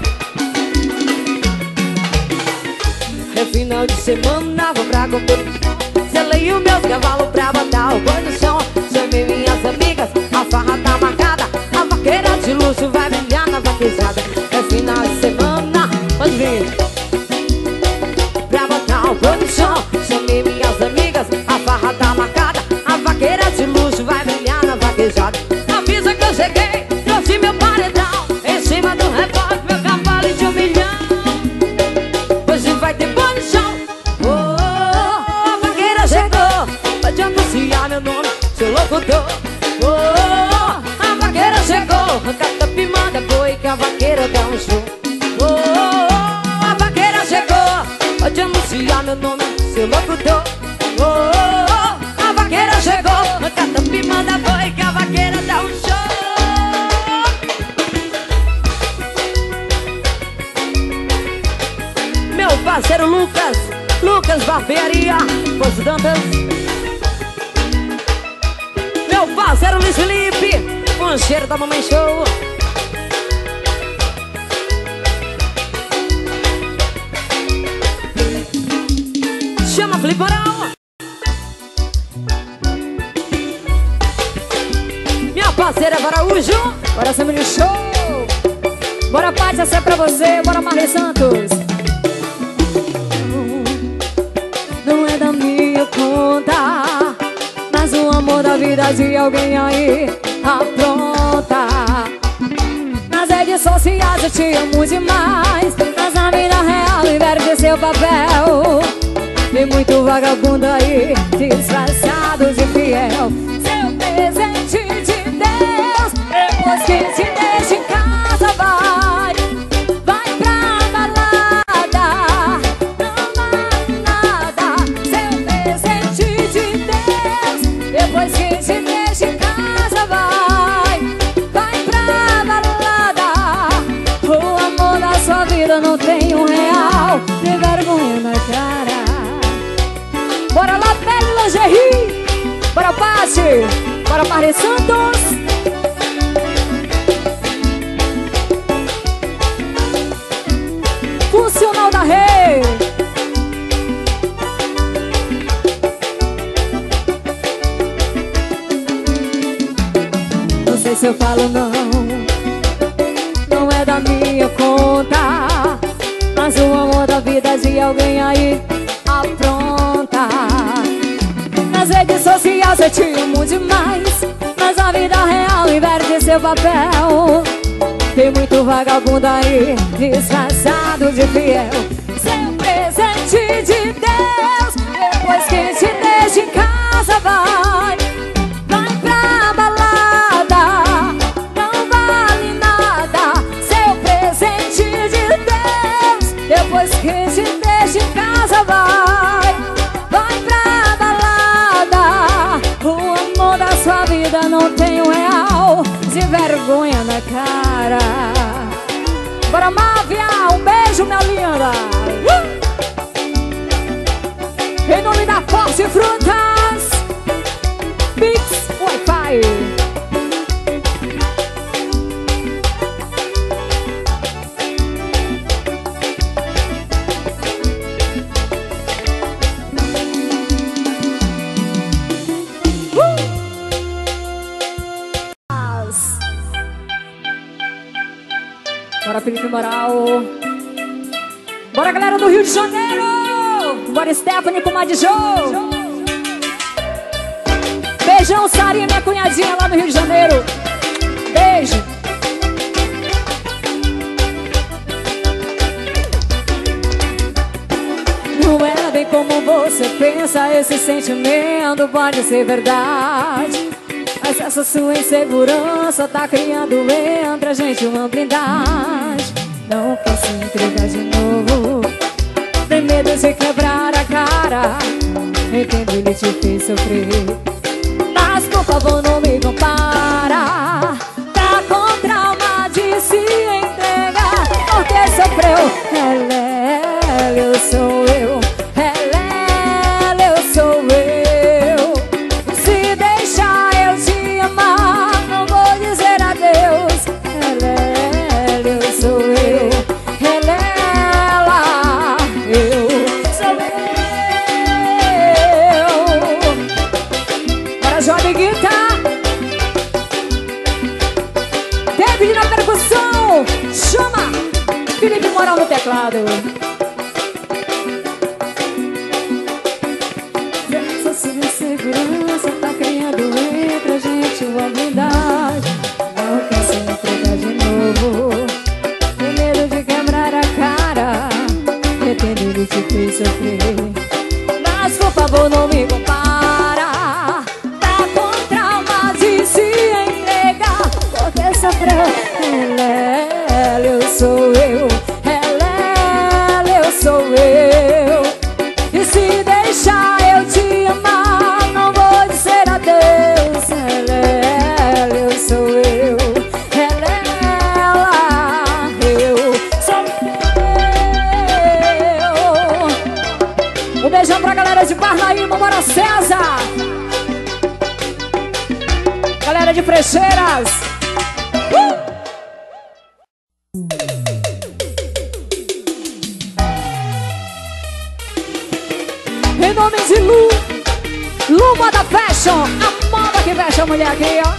É final de semana, vou pra competição. Selei os meus cavalos pra botar o boi no chão. Chamei minhas amigas, a farra tá marcada. A vaqueira de luxo vai brilhar na vaquejada. É final de semana, pode vir pra botar o boi no chão. Chamei minhas amigas, a farra tá marcada. A vaqueira de luxo vai brilhar na vaquejada. Avisa que eu cheguei, trouxe meu paredão. Em cima do reboque, meu cavalo de um milhão. Hoje vai ter boi no chão. Oh, oh, oh, a vaqueira chegou, pode anunciar meu nome, seu locutor. Oh, oh, oh, a vaqueira chegou, cata pimanda, boi que a vaqueira dá um show. Oh, oh, oh, a vaqueira chegou, pode anunciar meu nome, seu locutor. Oh, oh, oh, a vaqueira chegou, cata pimanda, boi que a vaqueira dá um show. Meu parceiro Lucas, Lucas Barbearia, Poço Dantas. Meu parceiro Luiz Felipe, com cheiro da Mamãe Show. Chama Felipe Moral. Minha parceira Araújo. Bora, Samuel Show. Bora, Paty, essa é pra você. Bora, Marley Santos. Não é da minha conta, mas o amor da vida de alguém aí apronta. Nas redes sociais eu te amo demais, mas na vida real inverte seu papel. Tem muito vagabundo aí, disfarçado de fiel. Seu presente de Deus, depois que te deixa em casa vai, vai pra balada, não vale nada. Seu presente de Deus, depois que te deixa em casa vai, vai pra balada. O amor da sua vida não tem um real, tem vergonha na cara. Bora lá, Pele Lingerie. Bora, Paty. Bora, Marley Santos. Funcional da Rei. Não sei se eu falo não, não é da minha conta, mas o amor da vida de alguém aí apronta. Nas redes sociais eu te amo demais, mas a vida real inverte seu papel. Tem muito vagabundo aí, disfarçado de fiel. Seu presente de Deus, depois que te deixa em casa vai, vai pra balada, não vale nada. Seu presente de Deus, depois que te deixa em casa vai, vai pra balada. O amor da sua vida não tem um real, de vergonha na cara. Bora, Mávia, um beijo, minha linda. uh! Em nome da Forte Frutas, Pix Wi-Fi. Bora, Felipe Moral. Bora, galera do Rio de Janeiro. Bora, Stephanie com Mad Joe. Beijão, Sarinha, minha cunhadinha lá no Rio de Janeiro. Beijo. Não é bem como você pensa, esse sentimento pode ser verdade, mas essa sua insegurança tá criando entre a gente uma blindagem. Não posso entregar de novo, tem medo de quebrar a cara. Entendo, ele te fez sofrer, mas por favor não me compara. Tá com trauma de se entregar, porque sofreu. Ela, eu sou eu. Ela, eu sou eu. Se deixar eu te amar, não vou dizer adeus. Ela, eu sou eu. Ela, eu sou eu. Para Jovem Guitar, David na percussão, chama Felipe Moral no teclado. Segurança tá criando entre a gente uma blindagem. Não quer se entregar de novo, tem medo de quebrar a cara. Entendo, ele te fez sofrer, mas por favor não me compara. Tá com trauma de se entregar, porque sofreu. Ela, eu sou eu. Ela, eu sou eu. E se deixar eu te amar, não vou dizer adeus. Ela, eu sou eu. Ela, eu sou eu. Um beijão pra galera de Parnaíba, bora César. Galera de Frecheiras. Uh! Em nome de Lu, Lu Moda Fashion, a moda que veste a mulher aqui, ó.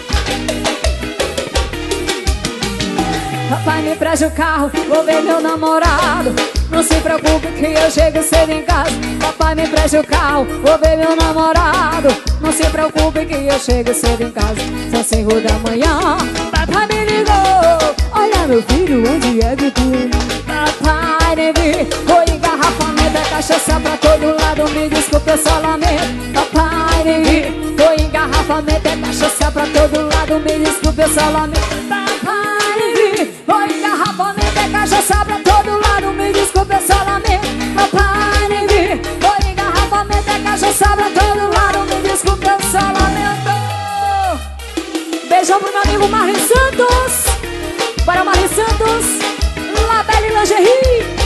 Papai, me preste o carro, vou ver meu namorado. Não se preocupe que eu chego cedo em casa. Papai, me preste o carro, vou ver meu namorado. Não se preocupe que eu chego cedo em casa. São cinco da manhã, papai me ligou. Olha meu filho, onde é que tu? Papai, nem vi, foi engarrafamento, é cachaça pra todo lado. Me desculpe, eu só lamento. Papai, nem vi, foi engarrafamento, é cachaça pra todo lado. Me desculpe, eu só lamento. Papai, nem vi, foi engarrafamento, é cachaça pra todo lado. Me desculpe, eu só lamento. Papai, nem vi, foi engarrafamento, é cachaça pra todo lado. Me desculpe, eu só lamento. Beijão pro meu amigo Marlon Santos. Para Marlon Santos, Labelle Lingerie.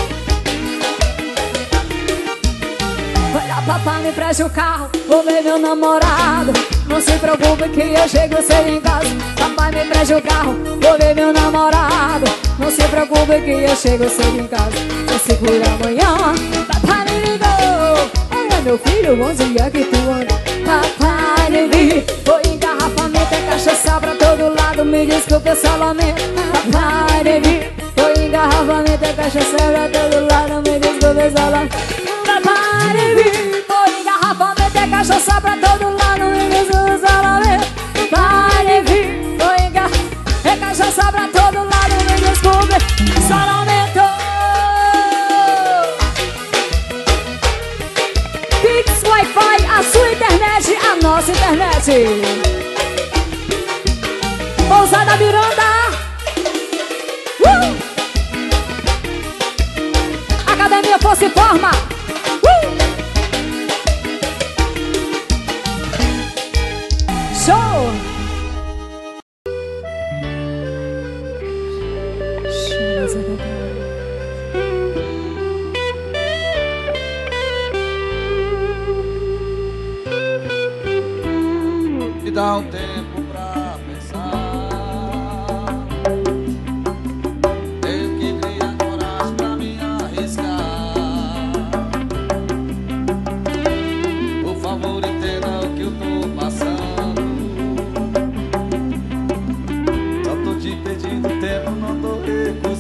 Olha, papai, me preste o carro, vou ver meu namorado. Não se preocupe que eu chego cedo em casa. Papai, me preste o carro, vou ver meu namorado. Não se preocupe que eu chego cedo em casa. São cinco da manhã, papai me ligou. Olha meu filho, onde é que tu anda? Papai, me vi, foi engarrafamento, é cachaça pra todo lado. Me desculpe, eu só lamento. Papai, me vi, foi engarrafamento, é cachaça pra todo lado. Me desculpe, eu só lamento. Papai, me vi, foi engarrafamento, é cachaça pra todo lado. Me desculpe, eu só lamento. Papai, me vi, foi engarrafamento, é cachaça pra todo lado. Me desculpe, eu só lamento. Pix Wi-Fi, a sua internet, a nossa internet. Pousada Miranda. Uh! Academia Força e Forma. Uh! Show! Me dá um tempo pra pensar. Tenho que criar coragem pra me arriscar. Por favor, entenda o que eu tô passando. Só tô te pedindo tempo, não tô recusando.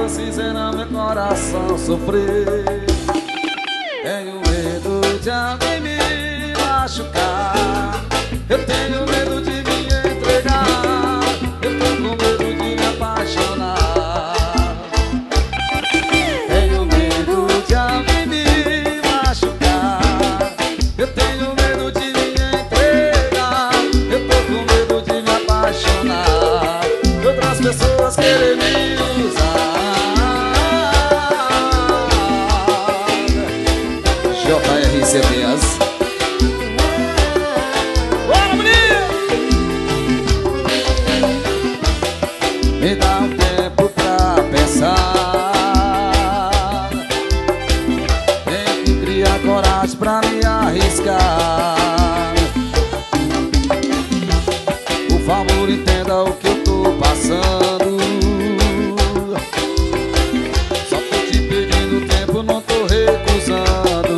pessoas fizeram meu coração sofrer. Tenho medo de alguém me machucar. Eu tenho medo de me entregar. Eu tô com medo de me apaixonar. Tenho medo de alguém me machucar. Eu tenho medo de me entregar. Eu tô com medo de me apaixonar. De outras pessoas querem me usar. J R C Dias. Bora, menino! Me dá um tempo pra pensar. Tem que criar coragem pra me arriscar. Por favor, entenda o que eu tô passando. Só tô te pedindo tempo, não tô recusando.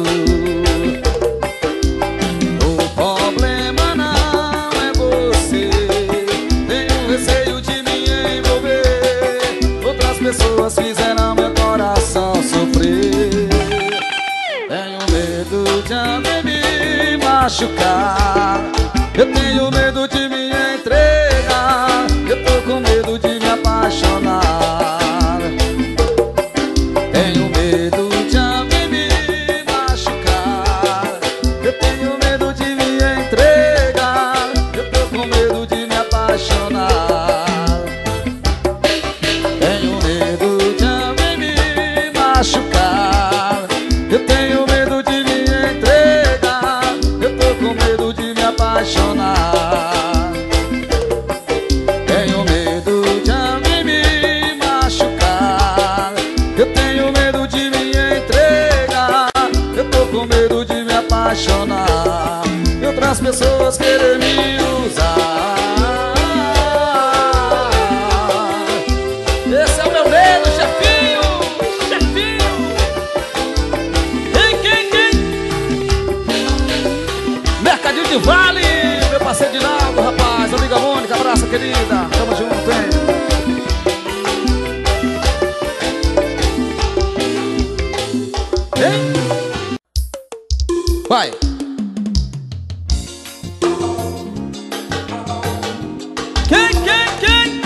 Pessoas fizeram meu coração sofrer. Tenho medo de alguém me machucar. Eu tenho medo de me entregar. Eu tô com medo de me apaixonar. Tenho medo de alguém me machucar. Eu tenho medo de me entregar. Eu tô com medo de me apaixonar. Machucar. Eu tenho medo de me entregar. Eu tô com medo de me apaixonar. Tenho medo de alguém me machucar. Eu tenho medo de me entregar. Eu tô com medo de me apaixonar. E outras pessoas querem me usar. Esse é o meu medo, chefinho. De Vale, meu parceiro Dinaldo, rapaz, amiga Mônica, abraço querida, tamo junto, hein? Hein? Vai! Quem, quem, quem?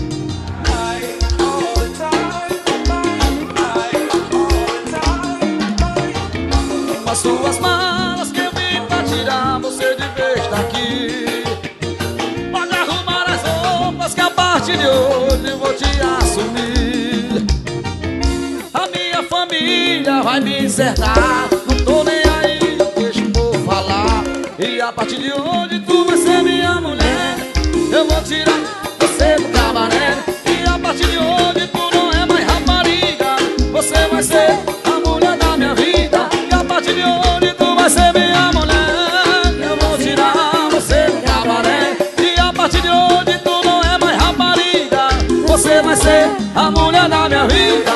Com as suas malas que eu vim pra tirar você de vez daqui. Pode arrumar as roupas que a partir de hoje eu vou te assumir. A minha família vai me cercar. Não tô nem aí, deixa o povo falar. E a partir de hoje tu vai ser minha mulher. Eu vou tirar você do cabaré. E a partir de hoje tu não é mais rapariga. Você vai ser a mulher da minha vida. E a partir de hoje tu vai ser minha mulher. Eu vou tirar você do cabaré. E a partir de hoje tu não é mais rapariga. Você vai ser a mulher da minha vida.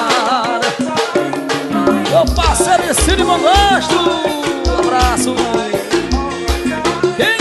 Meu parceiro Cine Bom Gosto, um abraço. Quem?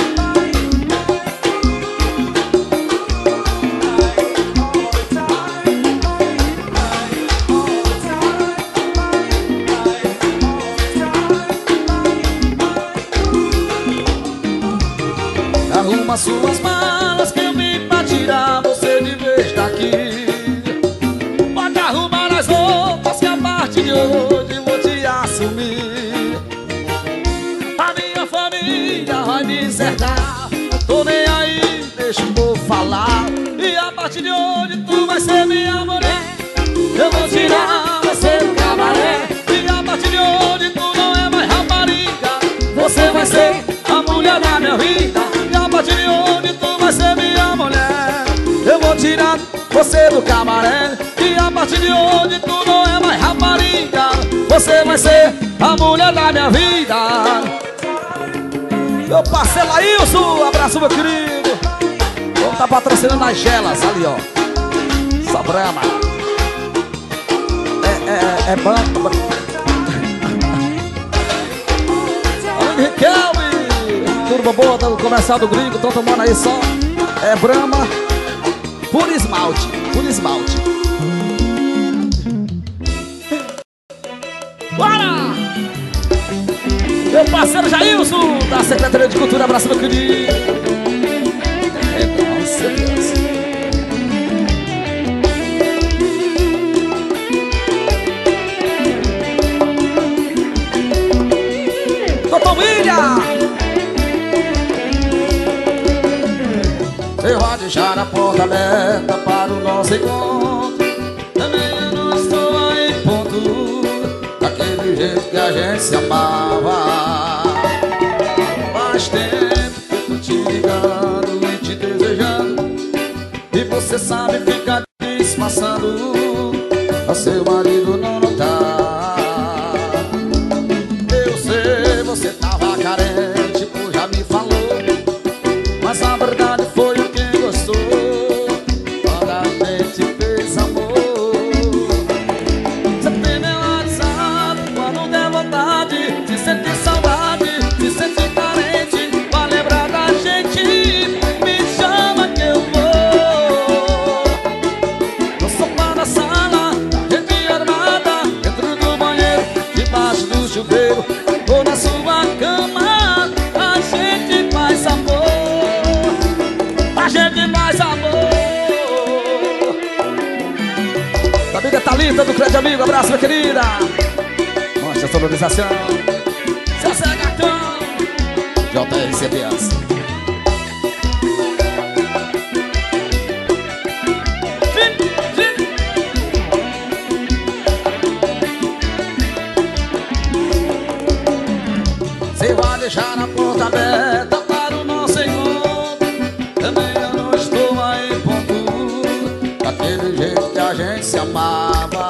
Arruma suas malas que eu vim pra tirar você de vez daqui. Pode arrumar as roupas que a partir de hoje vou te assumir. A minha família vai me cercar. Não tô nem aí, deixa o povo falar. E a partir de hoje tu vai ser minha mulher. Eu vou tirar você do cabaré. E a partir de hoje tu não é mais rapariga. Você vai ser a mulher da minha vida. E a partir de hoje tu vai ser minha mulher. Eu vou tirar você do cabaré. E a partir de hoje tu não é mais rapariga. Você vai ser a mulher da minha vida. Meu parceiro Ailson, abraço meu querido. Vamos tá patrocinando as gelas ali, ó. Essa brama. É, é, é banco. Olha Riquelme, turma boa do comercial do gringo. Tô tomando aí só. É brama. Por esmalte, por esmalte. Bora! Meu parceiro Jailson, da Secretaria de Cultura, abraço meu querido. É, com certeza. Doutor William! Eu vou deixar a porta aberta para o nosso encontro. Também eu não estou aí, ponto. Daquele jeito que a gente se amava. Faz tempo que eu tô te ligando e te desejando, e você sabe ficar disfarçando. O seu marido não notar. Eu sei, você tava carente, pois já me falou, mas a verdade foi o que gostou quando a gente fez amor. Você tem meu WhatsApp, quando der vontade, se sentir saudade, se sentir carente, vai lembrar da gente, me chama que eu vou. No sofá da sala, na rede armada, dentro do banheiro, debaixo do chuveiro, ou na sua cama, a gente faz amor. A gente faz amor. Da amiga Thalita, do Crédito Amigo, abraço minha querida. Mostra a sonorização. César Gatão, J R C B S. Você vai deixar a porta aberta para o nosso encontro. Também eu não estou aí, ponto. Daquele jeito que a gente se amava.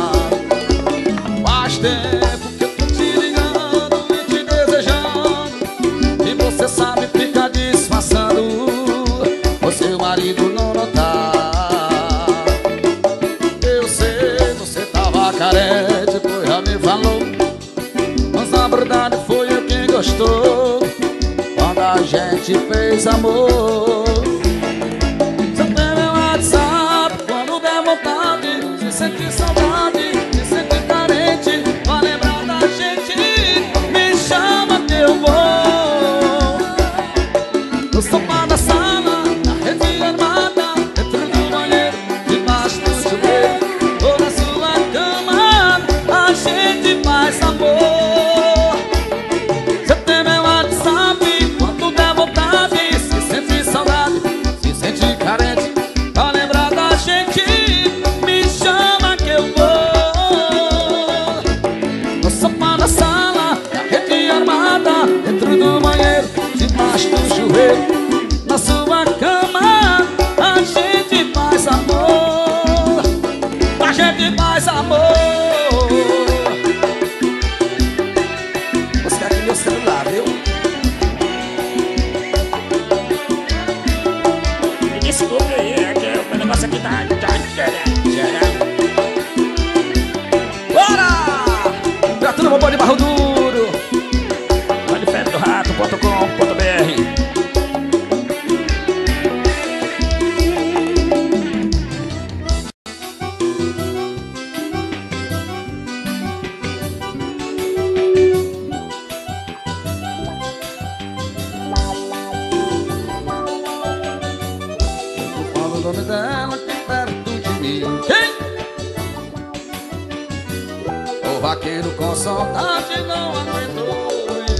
Faz tempo que eu tô te ligando e te desejando, e você sabe ficar disfarçando. O seu marido não notar. Eu sei, você tava carente, pois já me falou, mas a verdade foi o que gostou quando a gente fez amor. Você tem meu WhatsApp, quando der vontade, se sentir saudade, se sentir carente, vai lembrar da gente, me chama que eu vou. No sofá da sala, na rede armada, dentro do banheiro, debaixo do chuveiro, ou na sua cama, a gente faz amor. Você tem meu WhatsApp, quando der vontade, se sentir saudade, se sentir carente, pra lembrar da gente, me chama que eu vou. No sofá da sala, na rede armada, dentro do banheiro, debaixo do chuveiro, na sua cama, a gente faz amor. A gente faz amor. Você aqui meu celular, viu? Me desculpe aí, é que o negócio aqui tá... Bora! Pra tudo bom de Barro Duro, Manifesto do rato ponto com ponto B R. eu falo o nome dela aqui perto de mim. Quem? O vaqueiro com saudade não aguentou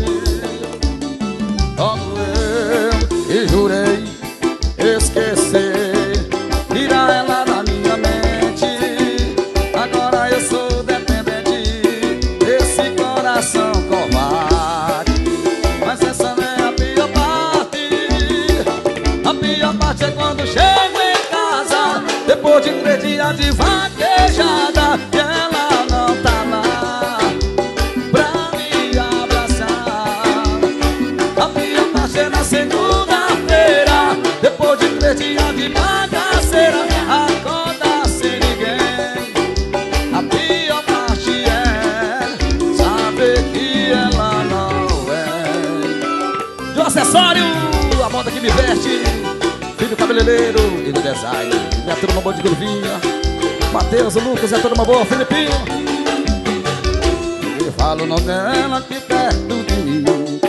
ir. Como eu e jurei esquecer, tirar ela da minha mente. Agora eu sou dependente desse coração covarde. Mas essa não é a pior parte. A pior parte é quando chego em casa, depois de três dias de vaquejada, e ela não tá lá pra me abraçar. A pior parte é na segunda-feira, depois de três dias de bagaceira, acorda sem ninguém. A pior parte é saber que ela não vem. Do acessório, a moda que me veste, filho cabeleireiro e do design. É tudo uma boa de Gruvinha. Matheus, o Lucas, é tudo uma boa. Filipinho, falo o nome dela aqui perto de mim.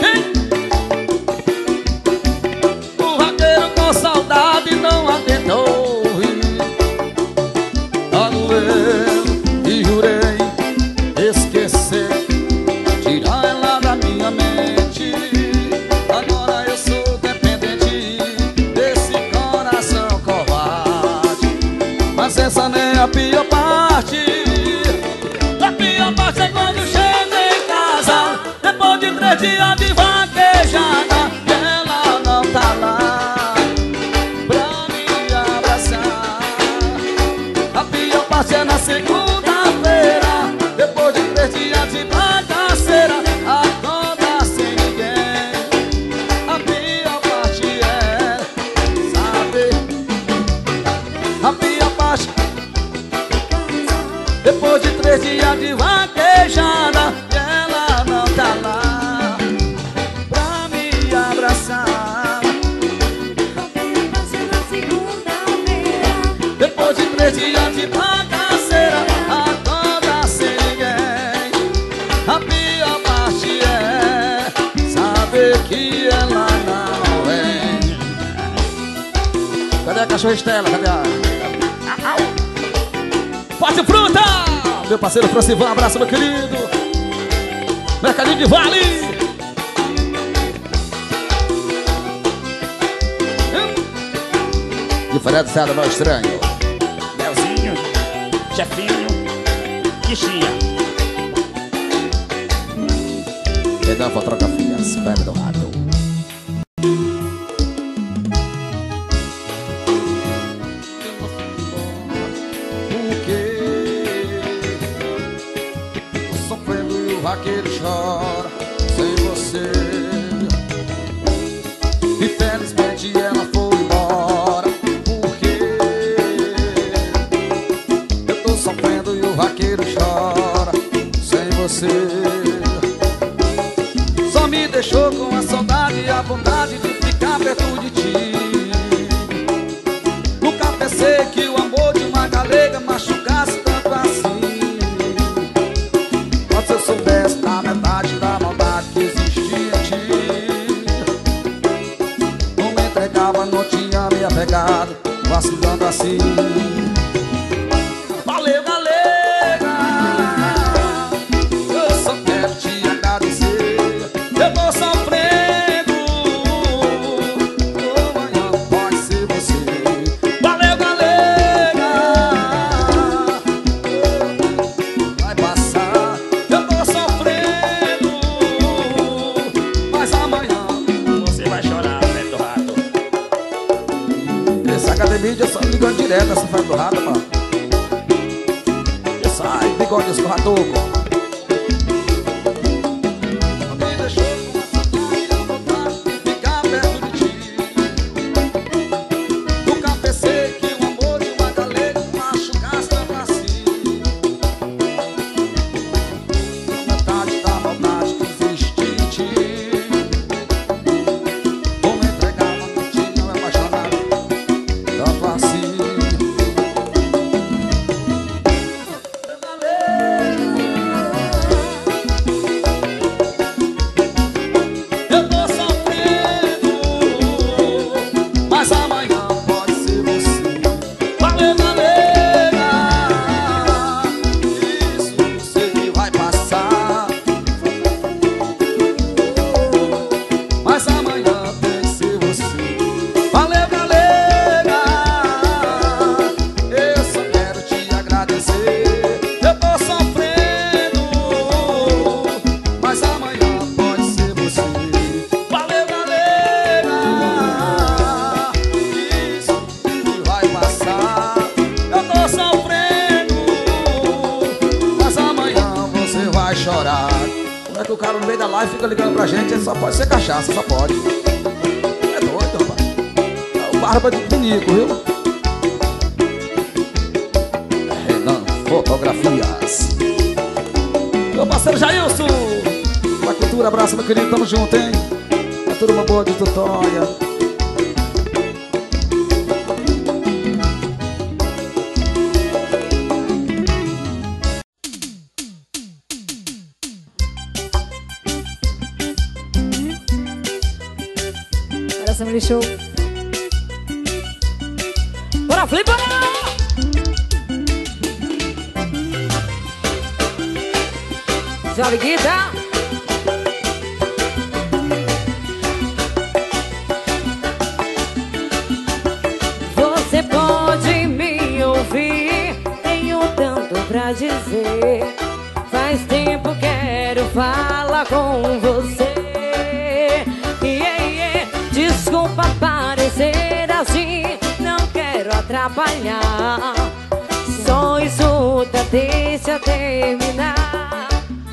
O vaqueiro com saudade não aguentou ouvir. Logo eu e jurei esquecer, tirar ela da minha mente. Agora eu sou dependente desse coração covarde. Mas essa nem é a pior parte. A pior parte é quando chego em casa, depois de três dias de vaquejada, e ela não tá lá pra me abraçar. A pior parte é na segunda-feira, depois de três dias de bagaceira, acorda sem ninguém. A pior parte é saber. A pior parte, depois de três dias de vaquejada, e ela não tá lá pra me abraçar. Depois de três dias de bagaceira, acorda sem ninguém. A pior parte é saber que ela não vem. Cadê a cachorra Estela? Cadê a... Forte Fruta! Meu parceiro Francivan, abraço, meu querido. Mercadinho de Vale. Hum. Diferenciado, não estranho. Belzinho, chefinho, Quixinha. Perdão, fotografias, Pé do Rato. Vaqueiro chora sem você. Infelizmente ela foi embora. Porque eu tô sofrendo e o vaqueiro chora sem você. Só me deixou com a saudade e a vontade de ficar perto de ti. Nunca pensei que o amor de uma galega machucasse tanto assim. Se eu soubesse da metade da maldade que existia em ti, não me entregava, não tinha me apegado, vacilando assim. Valeu, galega, eu só quero te agradecer. Eu tô sofrendo, amanhã pode ser você. Valeu, galega, vai passar. Você vai chorar, Pé do Rato. Essa academia já só ligando direto essa Pé do Rato, mano. Sai, bigode escorradoco. Me deixou com a saudade e a vontade de ficar perto de ti. Nunca pensei que o amor de uma galega machucasse tanto assim. Metade da maldade que existe em ti. Vou me entregar, mas não tinha me apaixonado tanto assim. Eu tô sofrendo, mas amanhã pode ser você. Valeu, galega, isso eu sei que vai passar. Mas amanhã tem que ser você. Valeu, galega, eu só quero te agradecer. Eu tô sofrendo, mas amanhã pode ser você. Valeu, galega, isso que vai passar. Eu tô sofrendo, mas amanhã você vai chorar. Como é que o cara no meio da live fica ligando pra gente? Ele só pode ser cachaça, só pode. É doido, rapaz. É o barba de pinico, viu? Renan Fotografias. Meu parceiro Jailson, da cultura, abraço, meu querido, tamo junto, hein? É tudo uma boa de Tutóia. Family Show. Bora, Flipa! Jovem Guita! Você pode me ouvir, tenho tanto pra dizer. Faz tempo quero falar com você. Yeah, yeah. Desculpa parecer assim, não quero atrapalhar. Só escuta, deixa terminar.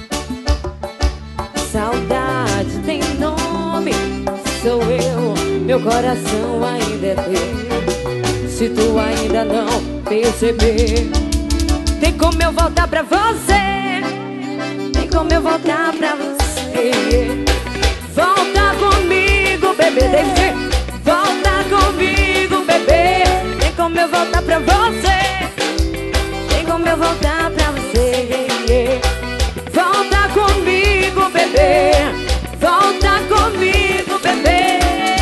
Saudade tem nome, sou eu, meu coração ainda é teu. Se tu ainda não perceber, tem como eu voltar pra você. Tem como eu voltar pra você. Volta comigo, bebê, deixa. Volta comigo, bebê. Tem como eu voltar pra você. Tem como eu voltar pra você. Volta comigo, bebê. Volta comigo, bebê.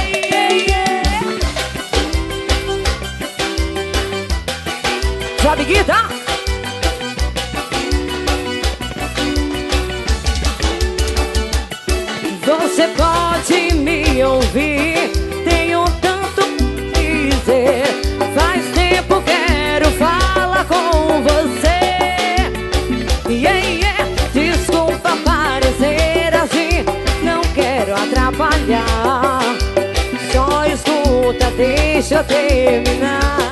Sabe, Guita? Você pode me ouvir, tenho tanto pra dizer. Faz tempo quero falar com você. Yeah, yeah. Desculpa parecer assim, não quero atrapalhar. Só escuta, deixa eu terminar.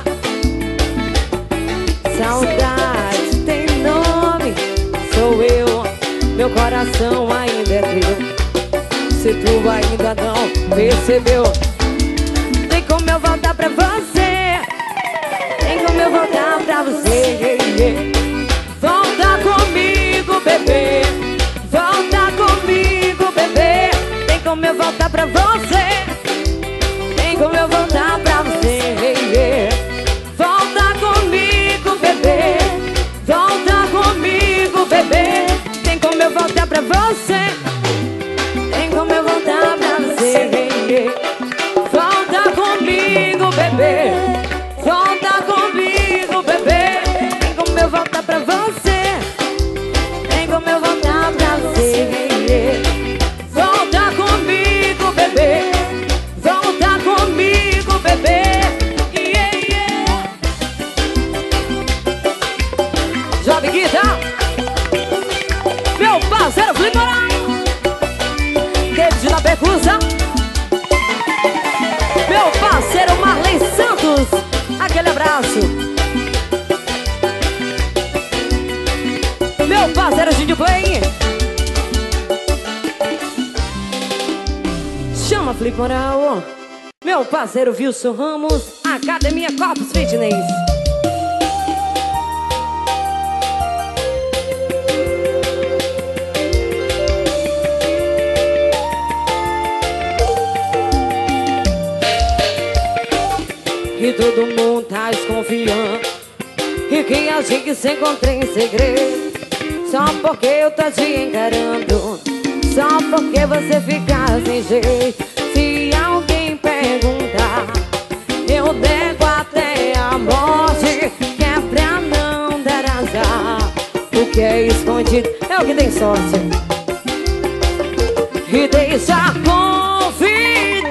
Saudade tem nome, sou eu, meu coração ainda é teu. Se tu ainda não percebeu, tem como eu voltar pra você. Tem como eu voltar pra você. Volta comigo, bebê. Volta comigo, bebê. Tem como eu voltar pra você. Tem como eu voltar pra você. Volta comigo, bebê. Volta comigo, bebê. Tem como eu voltar pra você. Tem como eu voltar pra você. Volta comigo, bebê. Volta comigo, bebê. Tem como eu voltar pra você. Tem como eu voltar pra você. Volta comigo, bebê. Volta comigo, bebê. Yeah, yeah. Jogue guitarra. Meu parceiro Fliparão. David na Becusa. Meu parceiro Marley Santos. Aquele abraço. Meu parceiro Gídio Play. Chama Fliparão. Meu parceiro Wilson Ramos. Academia Corpus Fitness. E todo mundo tá desconfiando e que a gente se encontra em segredo. Só porque eu tô te encarando, só porque você fica sem jeito. Se alguém perguntar, eu nego até a morte, que é pra não dar azar. O que é escondido é o que tem sorte. E deixa a confidência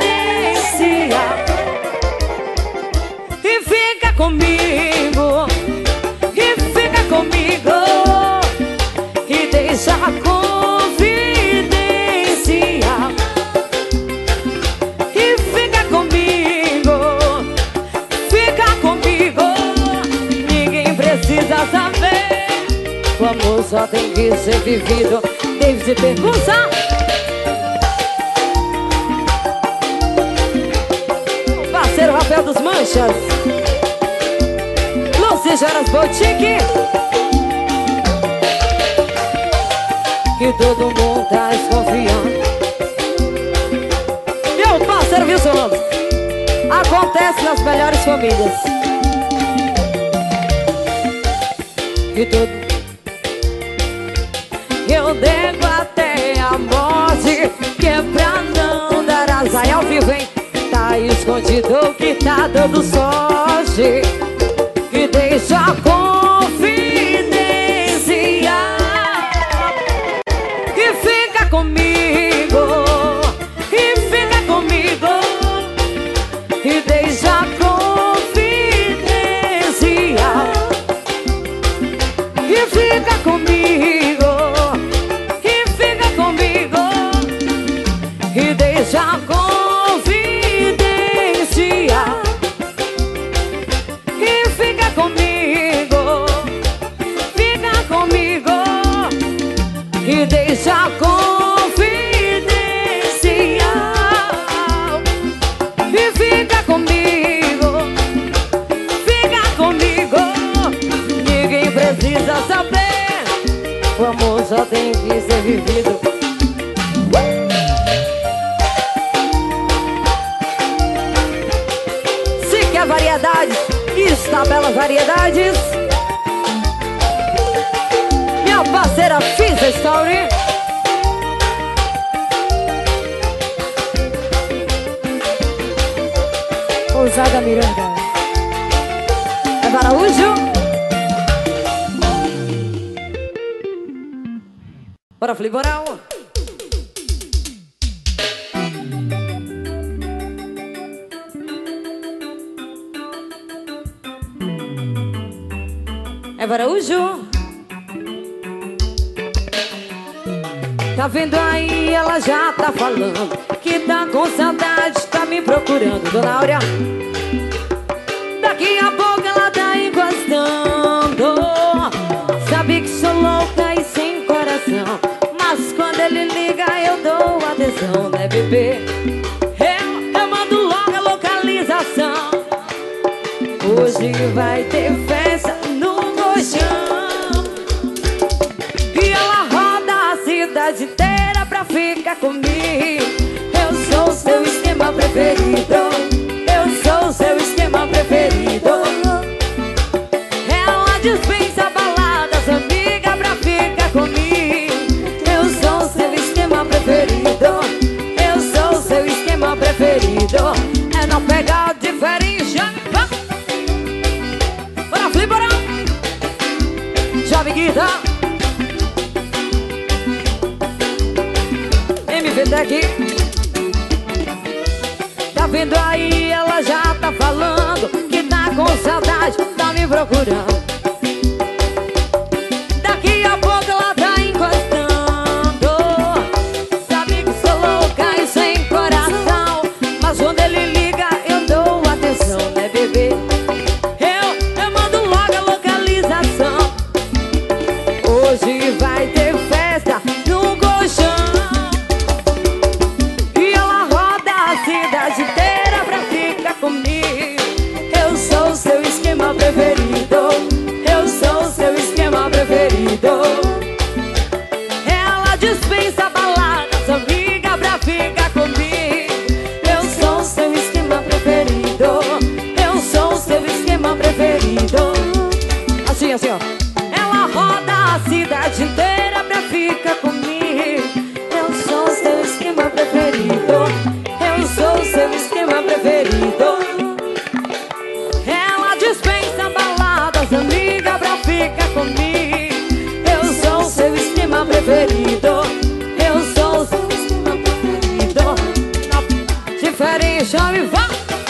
comigo, e fica comigo, e deixa a confidência, e fica comigo, fica comigo. Ninguém precisa saber, o amor só tem que ser vivido. David Percussa. Parceiro Rafael dos Manchas. Joras Boutique. Que todo mundo tá desconfiando. Meu parceiro Wilson Ramos. Acontece nas melhores famílias. Que todo eu nego até a morte, que é pra não dar azar. Ao vivo, hein? Tá te dou que tá dando sorte, que deixa a confidência, que fica comigo, que fica comigo, que deixa a confidência, que fica comigo, que fica comigo, que deixa a confidência, que fica comigo, fica comigo, que deixa a confidência, que fica comigo, fica comigo. Ninguém precisa saber, o amor só tem que ser vivido. Se quer variedades, está belas variedades. Minha parceira Fisa Story. Ousada Miranda. É Araújo. Bora, Fliboral. É Araújo. Tá vendo aí, ela já tá falando que tá com saudade, tá me procurando, Dona Áurea. Daqui a pouco ela tá encostando. Sabe que sou louca e sem coração, mas quando ele liga eu dou atenção, né, bebê? Eu, eu mando logo a localização. Hoje vai ter festa no colchão e ela roda a cidade inteira pra ficar comigo. Eu sou seu esquema preferido, eu sou seu esquema preferido. Ela dispensa baladas, amiga, pra ficar comigo. Eu sou seu esquema preferido, eu sou seu esquema preferido. É não pegar diferente. Bora, Flipora! Jovem Guida M V Tech. Tá vendo aí, ela já tá falando que tá com saudade, tá me procurando. Daqui a pouco ela tá encostando. Sabe que sou louca e sem coração, mas quando ele liga eu dou atenção, né, bebê? Eu, eu mando logo a localização. Hoje vai ter festa no colchão e ela roda a cidade inteira pra ficar comigo. Eu sou seu esquema preferido, eu sou seu esquema preferido. Ela dispensa baladas, amiga, pra ficar comigo. Eu sou seu esquema preferido, eu sou seu esquema preferido. Assim, assim, ó. Ela roda a cidade inteira pra ficar comigo. Eu sou seu esquema preferido, eu sou seu esquema preferido. Ela dispensa baladas, amiga, pra ficar comigo. Eu sou seu esquema preferido, eu sou seu esquema preferido. Diferente, chame, vá!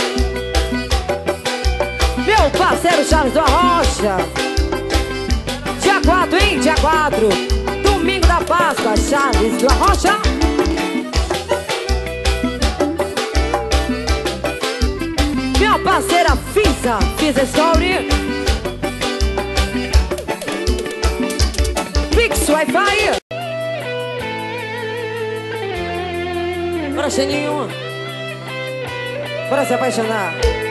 Meu parceiro Charles do Arrocha. Dia quatro, hein? Dia quatro, domingo da Páscoa, Charles do Arrocha. Minha parceira Fisa, Fisa Story. Pix Wi-Fi. Bora, Xaninho. Bora se apaixonar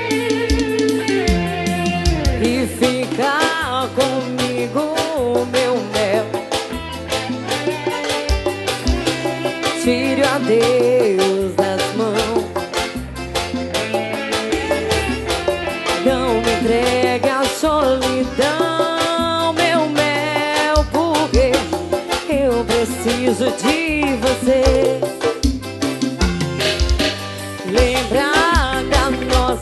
e ficar comigo, meu mel. Tire o adeus das mãos, não me entregue a solidão, meu mel, porque eu preciso de você. Lembrar da nossa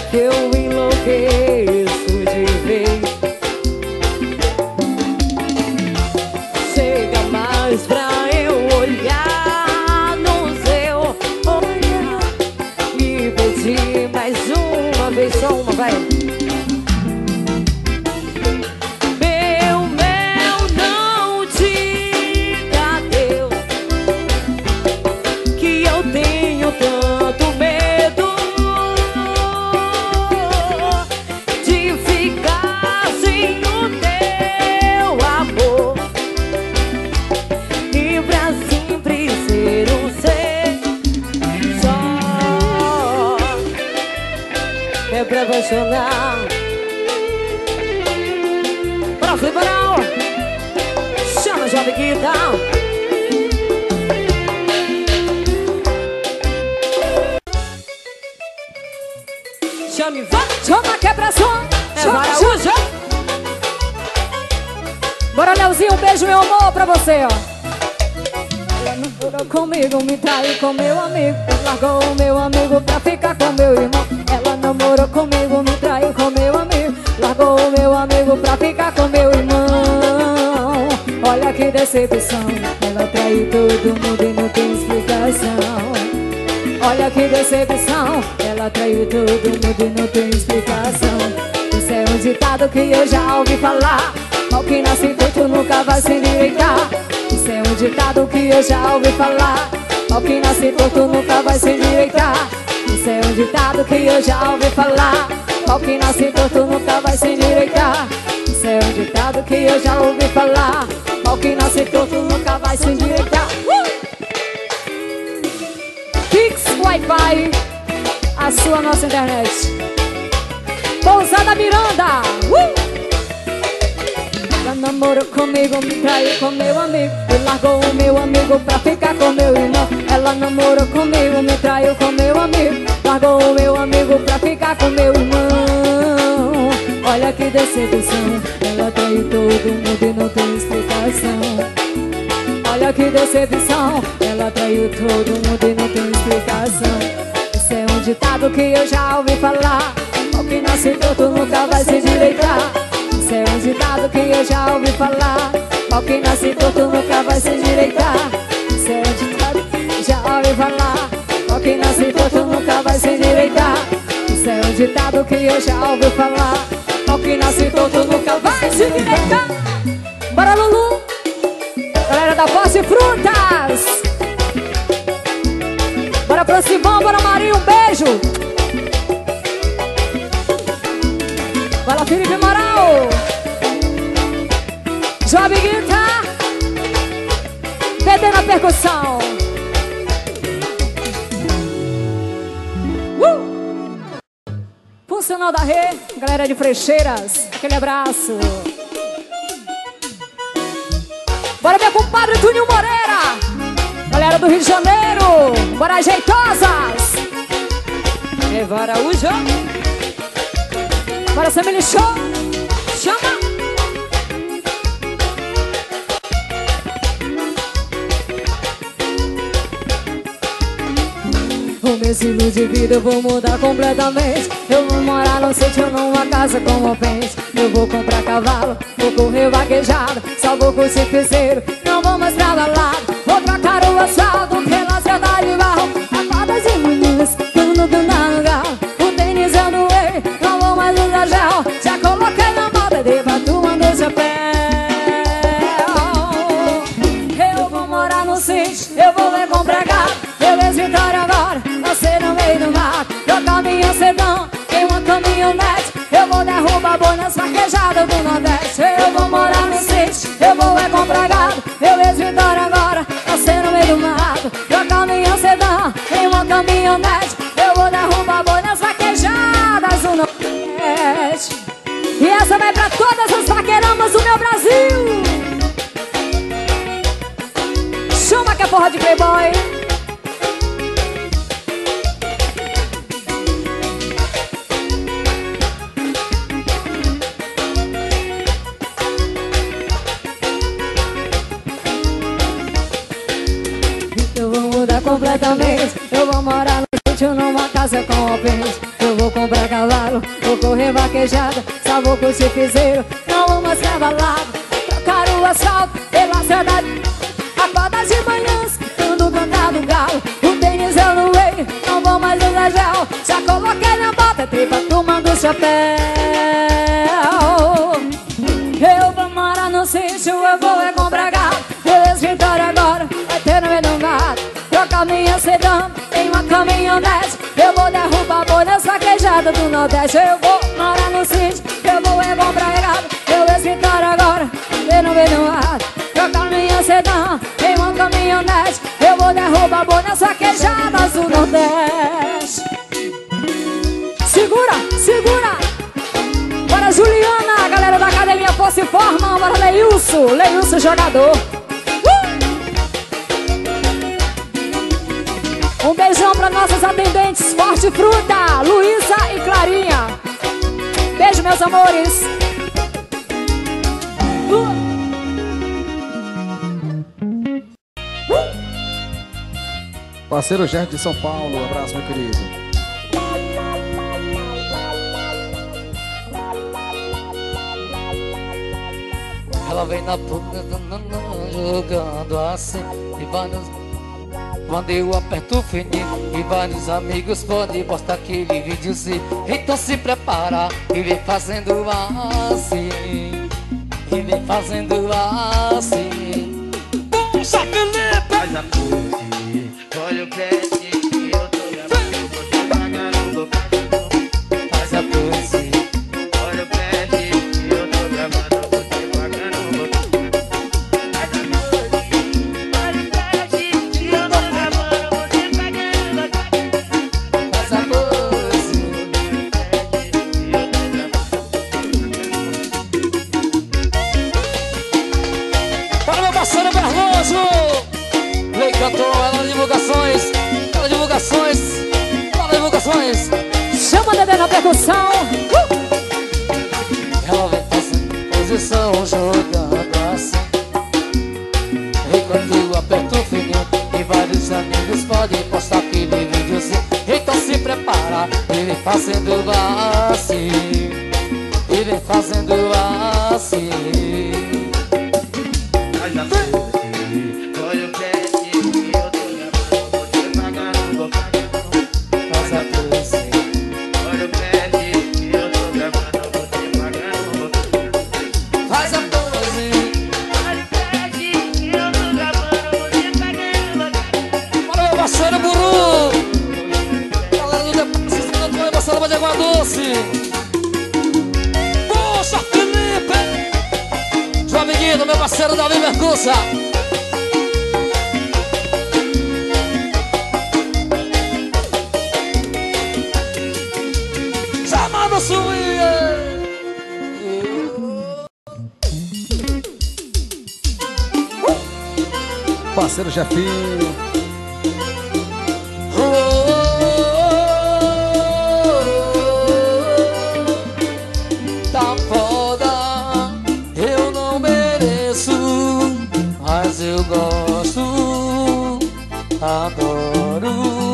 que eu enlouqueço de vez. Chega mais pra eu olhar no seu olhar e pedir mais uma vez, só uma, vai. Pra apaixonar. Bora, Fliparão! Chama, Jovem Guita! Chame, vai! Chama, quebra som! É Varaújo! Bora, Leozinho, um beijo, meu amor, pra você, ó. Ela namorou comigo, me traiu com meu amigo. Largou o meu amigo pra ficar com meu irmão. Ela namorou comigo, me traiu com meu amigo. Largou o meu amigo pra ficar com meu irmão. Olha que decepção, ela traiu todo mundo e não tem explicação. Olha que decepção, ela traiu todo mundo e não tem explicação. Isso é um ditado que eu já ouvi falar. Mal que nasce torto nunca vai se endireitar. Isso é um ditado que eu já ouvi falar. Mal que nasce torto nunca vai se endireitar. Isso é um ditado que eu já ouvi falar. Mal que nasce torto nunca vai se endireitar. Isso é um ditado que eu já ouvi falar. Mal que nasce torto nunca vai se endireitar. uh! Pix Wi-Fi, a sua nossa internet. Pousada Miranda. uh! Ela namorou comigo, me traiu com meu amigo. E largou o meu amigo pra ficar com meu irmão. Ela namorou comigo, me traiu com meu amigo. Largou o meu amigo pra ficar com meu irmão. Olha que decepção, ela traiu todo mundo e não tem explicação. Olha que decepção, ela traiu todo mundo e não tem explicação. Isso é um ditado que eu já ouvi falar. O que nasce torto nunca vai se endireitar. Isso é um ditado que eu já ouvi falar. Mal que nasce torto nunca vai se endireitar. Isso é um ditado que eu já ouvi falar. Mal que nasce torto nunca vai se endireitar. Isso é um ditado que eu já ouvi falar. Mal que nasce torto nunca vai se endireitar. Bora, Lulu! Galera da Posse Frutas! Bora pro Simão, bora Marinho, um beijo! Bora Felipe Moral! Jovem Guita, P D na percussão. uh! Funcional da Rê, galera de Frecheiras, aquele abraço. Bora meu compadre Túnio Moreira, galera do Rio de Janeiro, bora Jeitosas. É Varaújo. Bora Samile Show, chama. O meu estilo de vida eu vou mudar completamente. Eu vou morar num sítio, numa casa com pente. Eu vou comprar cavalo, vou correr vaquejado. Só vou curtir piseiro, não vou mais pra balada. Vou trocar o asfalto pela cidade de barro. Acorda de manhãs, tudo do lugar. O tênis eu doei, não vou mais usar gel. Já coloquei na moda, deva tu mandou chapéu. Eu vou morar no sítio, eu vou ver comprar gado. Beleza, Vitória agora, você no meio do mar. Eu caminho sedão, em uma caminhonete. Eu vou derrubar boi nas vaquejadas do Nordeste. Eu vou morar no sítio, eu vou é comprar gado. Beleza, Vitória agora, você no meio do mato. Eu caminho sedão, em uma caminhonete. Eu vou derrubar boi nas vaquejadas do Nordeste. E essa vai pra todas as vaqueiramas do meu Brasil. Chama que é porra de playboy. Eu vou mudar completamente. Eu vou morar no sítio, numa casa com pente. Eu vou comprar cavalo, vou correr vaquejada, só vou curtir piseiro, não vou mais pra balada. Trocar o asfalto pela cidade, acorda de manhã, escutando cantar do galo. O tênis eu não veio, não vou mais usar gel, já coloquei na bota, tripa tomando chapéu. Eu vou morar no sítio, eu vou é comprar gado, meu escritório agora vai ter no meio do mato. Trocar minha sedã em uma caminhonete, eu vou derrubar bolhas vaquejadas do Nordeste. Eu vou morar no sítio, eu vou é comprar gado, meu escritório agora vai no meio do mato. Trocar minha sedã em uma caminhonete, eu vou derrubar bolhas vaquejadas do Nordeste. Segura, segura! Bora Juliana, galera da academia Força e Forma. Bora Leilson, Leilson jogador. uh! Um beijão para nossas atendentes Forte Fruta, Luísa e Clarinha. Beijo, meus amores. uh! Parceiro Gerard de São Paulo, abraço, meu querido. Ela vem na puta jogando assim e vários, quando eu aperto o fininho e vários amigos podem postar aquele videozinho. Então se prepara e vem fazendo assim, e vem fazendo assim. Puxa, Felipe! Faz a pose, olha o pé que eu tô gravando, você pagando, faz a pose, olha o pé que eu tô gravando. Chama Dedé na percussão. uh! Ela vem fazendo posição, jogando assim. E quando eu aperto o fininho e vários amigos podem postar aquele videozinho. Então se prepara e vem fazendo assim, e vem fazendo assim. Faz a pose, olha o pé que eu tô gravando, você pagando, vou pagando. Faz a pose, olha o pé que eu tô gravando, você pagando, vou pagando. faz a pose. Olha o pé que eu tô gravando, você pagando, vou pagando. Bora, meu parceiro Buru! Galera do Depósito, não vai passar uma de água doce. Poxa, Felipe! João Amiguinho, meu parceiro Davi Mercusa. Chamando Suíra. Parceiro Jefinho. Tá foda, eu não mereço, mas eu gosto, adoro.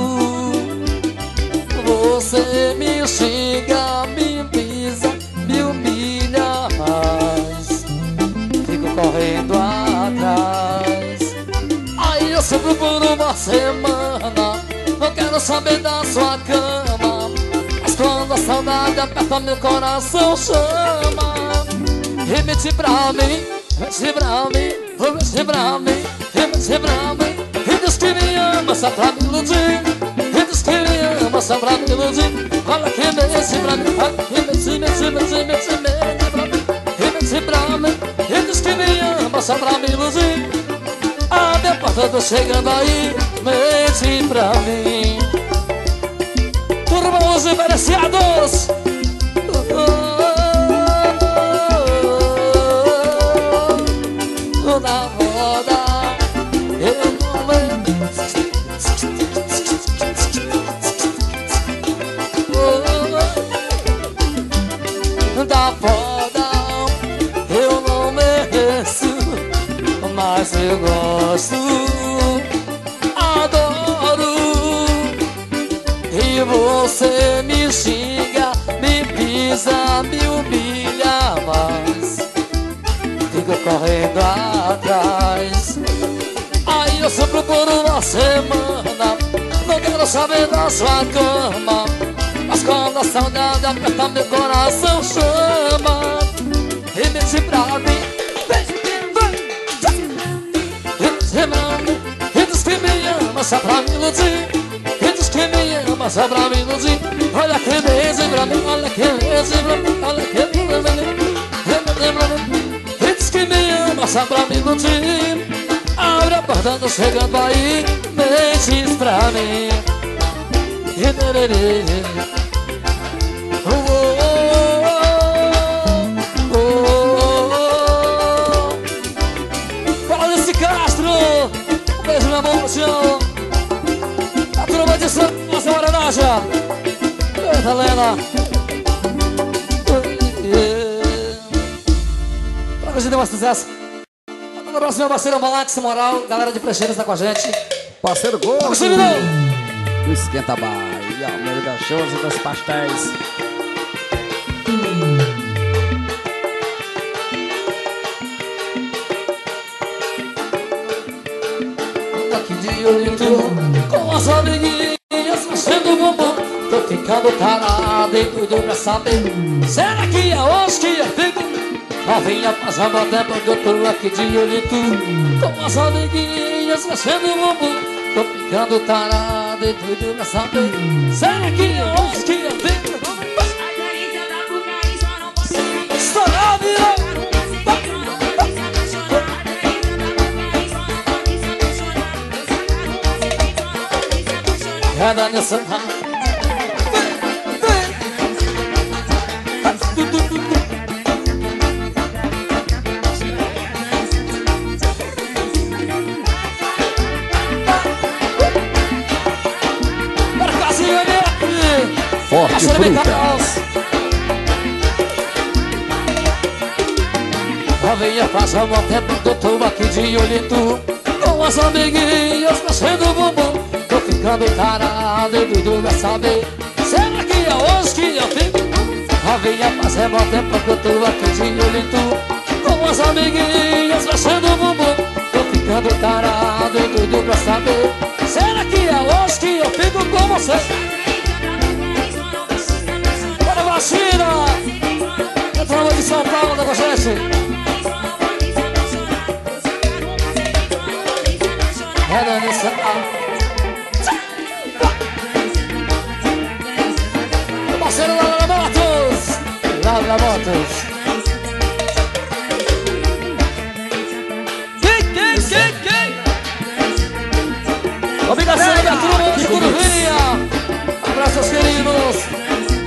Você me xinga, me pisa, me humilha, mas fico correndo atrás. Aí eu subo por uma semana, não quero saber da sua cama, mas quando a saudade aperta meu coração chama. E mente pra mim, mente pra mim, mente pra mim, mente pra mim. E diz que me ama só pra me iludir, e diz que me ama só pra me iludir. Olha que mente pra mim, olha que mente, mente, mente, mente, mente pra mim. E mente pra mim, e diz que me ama só pra me iludir. A minha porta tô chegando aí, mente pra mim. Turma, os diferenciados. Na roda, eu não da foda, eu não mereço, mas eu gosto, adoro. E você me xinga. precisa me humilhar mais. Fico correndo atrás. Aí eu sofro por uma semana. Não quero saber da sua cama. Mas quando a saudade aperta meu coração chama. E mente pra mim, e diz que me ama só pra me iludir. E diz que me ama só pra me iludir. Olha que beijo pra mim, olha que beijo pra mim, olha que beijo pra mim. E diz que me ama só pra me iludir. Abre a porta, tô chegando aí, mentes pra mim. Oh, oh, oh, oh. Fala desse Castro, um beijo na mão, chão. A turma de Santa Senhora Naja. Eita, Lena. Pra que a gente dê mais sucesso. Um abraço, meu parceiro Malax Moral, galera de Precheiros tá com a gente. Parceiro Gordo. Vamos, Silvio! O Esquenta Bahia, o meu das shows e dos pastéis. Aqui de olho com as amiguinhas mexendo o bumbum. Tô ficando parado e doido pra saber. Será que é hoje que eu fico? Novinha, passa meu tempo que eu tô aqui de olho em tu. Com as amiguinhas mexendo o bumbum. Tô ficando tarado e doido pra saber. Será que é hoje que eu fico? Estourado, virou! Cada nessa Forte Frutas. Novinha, passa um tempo que eu tô aqui de olho em tu. Com as amiguinhas mexendo o bumbum. Tô ficando tarado e doido pra saber. Será que é hoje que eu fico? Novinha, passa um tempo que eu tô aqui de olho em tu. Com as amiguinhas mexendo o bumbum. Tô ficando tarado e doido pra saber. Será que é hoje que eu fico com você? Vacina! Entramos de São Paulo, com a gente. É da missa. O parceiro Lara Motos. Lara Motos. Quem, quem, quem, quem? Obrigação da turma de Curuvinha. Abraço aos queridos.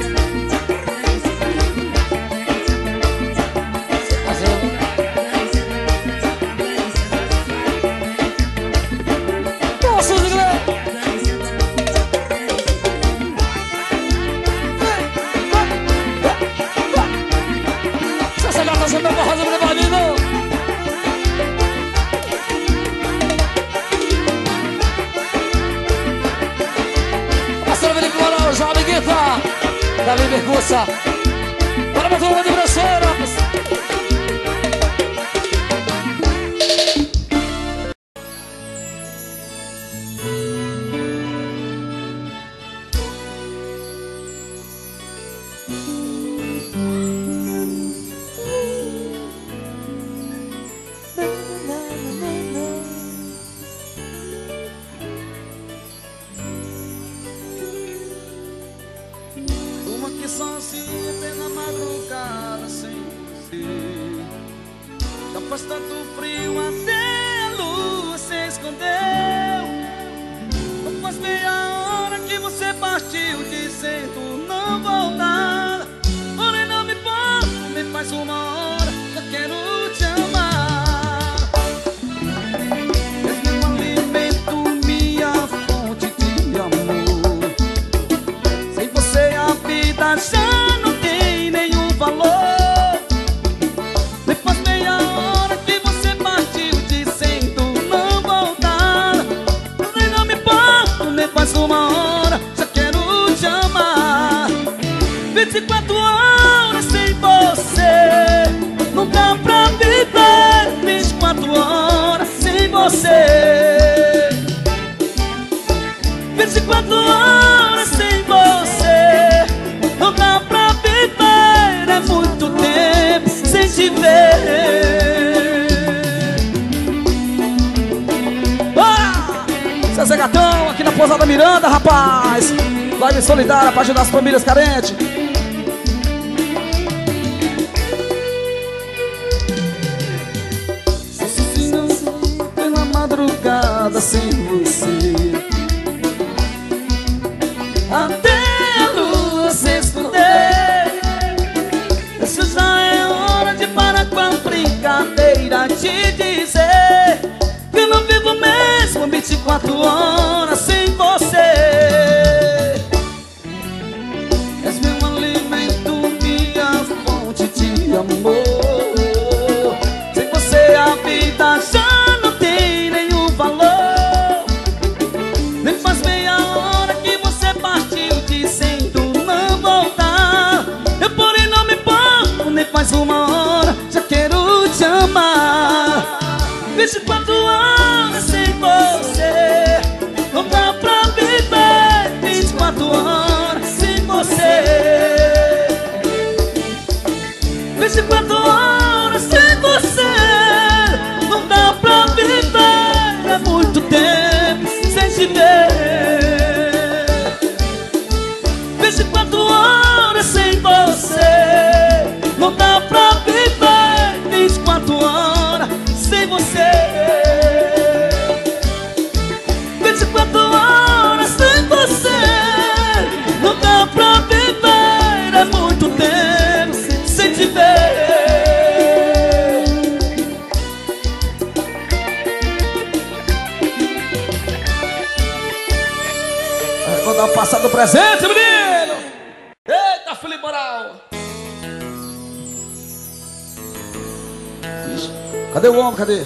Da Libercuça. Bora pra turma de Brecheiras. Sozinha pela madrugada sem você. Já faz tanto frio, até a lua se escondeu. Não faz meia hora que você partiu, dizendo não voltar. Porém não me importa, me faz uma hora, eu quero te amar. És meu alimento, minha fonte de amor. Sem você a vida já não tem nenhum valor. Depois meia hora que você partiu, dizendo não voltar. Nem não me importa, nem faz uma hora, já quero te amar. Vinte e quatro horas horas sem você. Não dá pra viver vinte e quatro horas sem você. vinte e quatro horas sem você. Não dá pra viver, é muito tempo sem te ver. Ah! Zezé Gatão aqui na Pousada Miranda, rapaz. Live solidária pra ajudar as famílias carentes. Sozinho pela madrugada sem você. Até a lua se esconder. Isso já é hora de parar com a brincadeira. Te dizer que eu não vivo mesmo vinte e quatro horas sem você. És meu alimento, minha fonte de amor. Sem você a vida já não tem nenhum valor. Nem faz meia hora que você partiu dizendo não voltar. Eu porém não me importo, nem faz uma hora já quero te amar. vinte e quatro horas sem você. Não dá pra viver vinte e quatro horas sem você. vinte e quatro horas sem você. Não dá pra viver, é muito tempo sem te ver. vinte e quatro horas sem você. Não dá pra viver vinte e quatro horas sem você. vinte e quatro horas sem você. Não dá pra viver, é muito tempo sem te ver. Vou dar uma passada do presente, menino. Eita, Felipe Moral. Ixi, cadê o homem, cadê?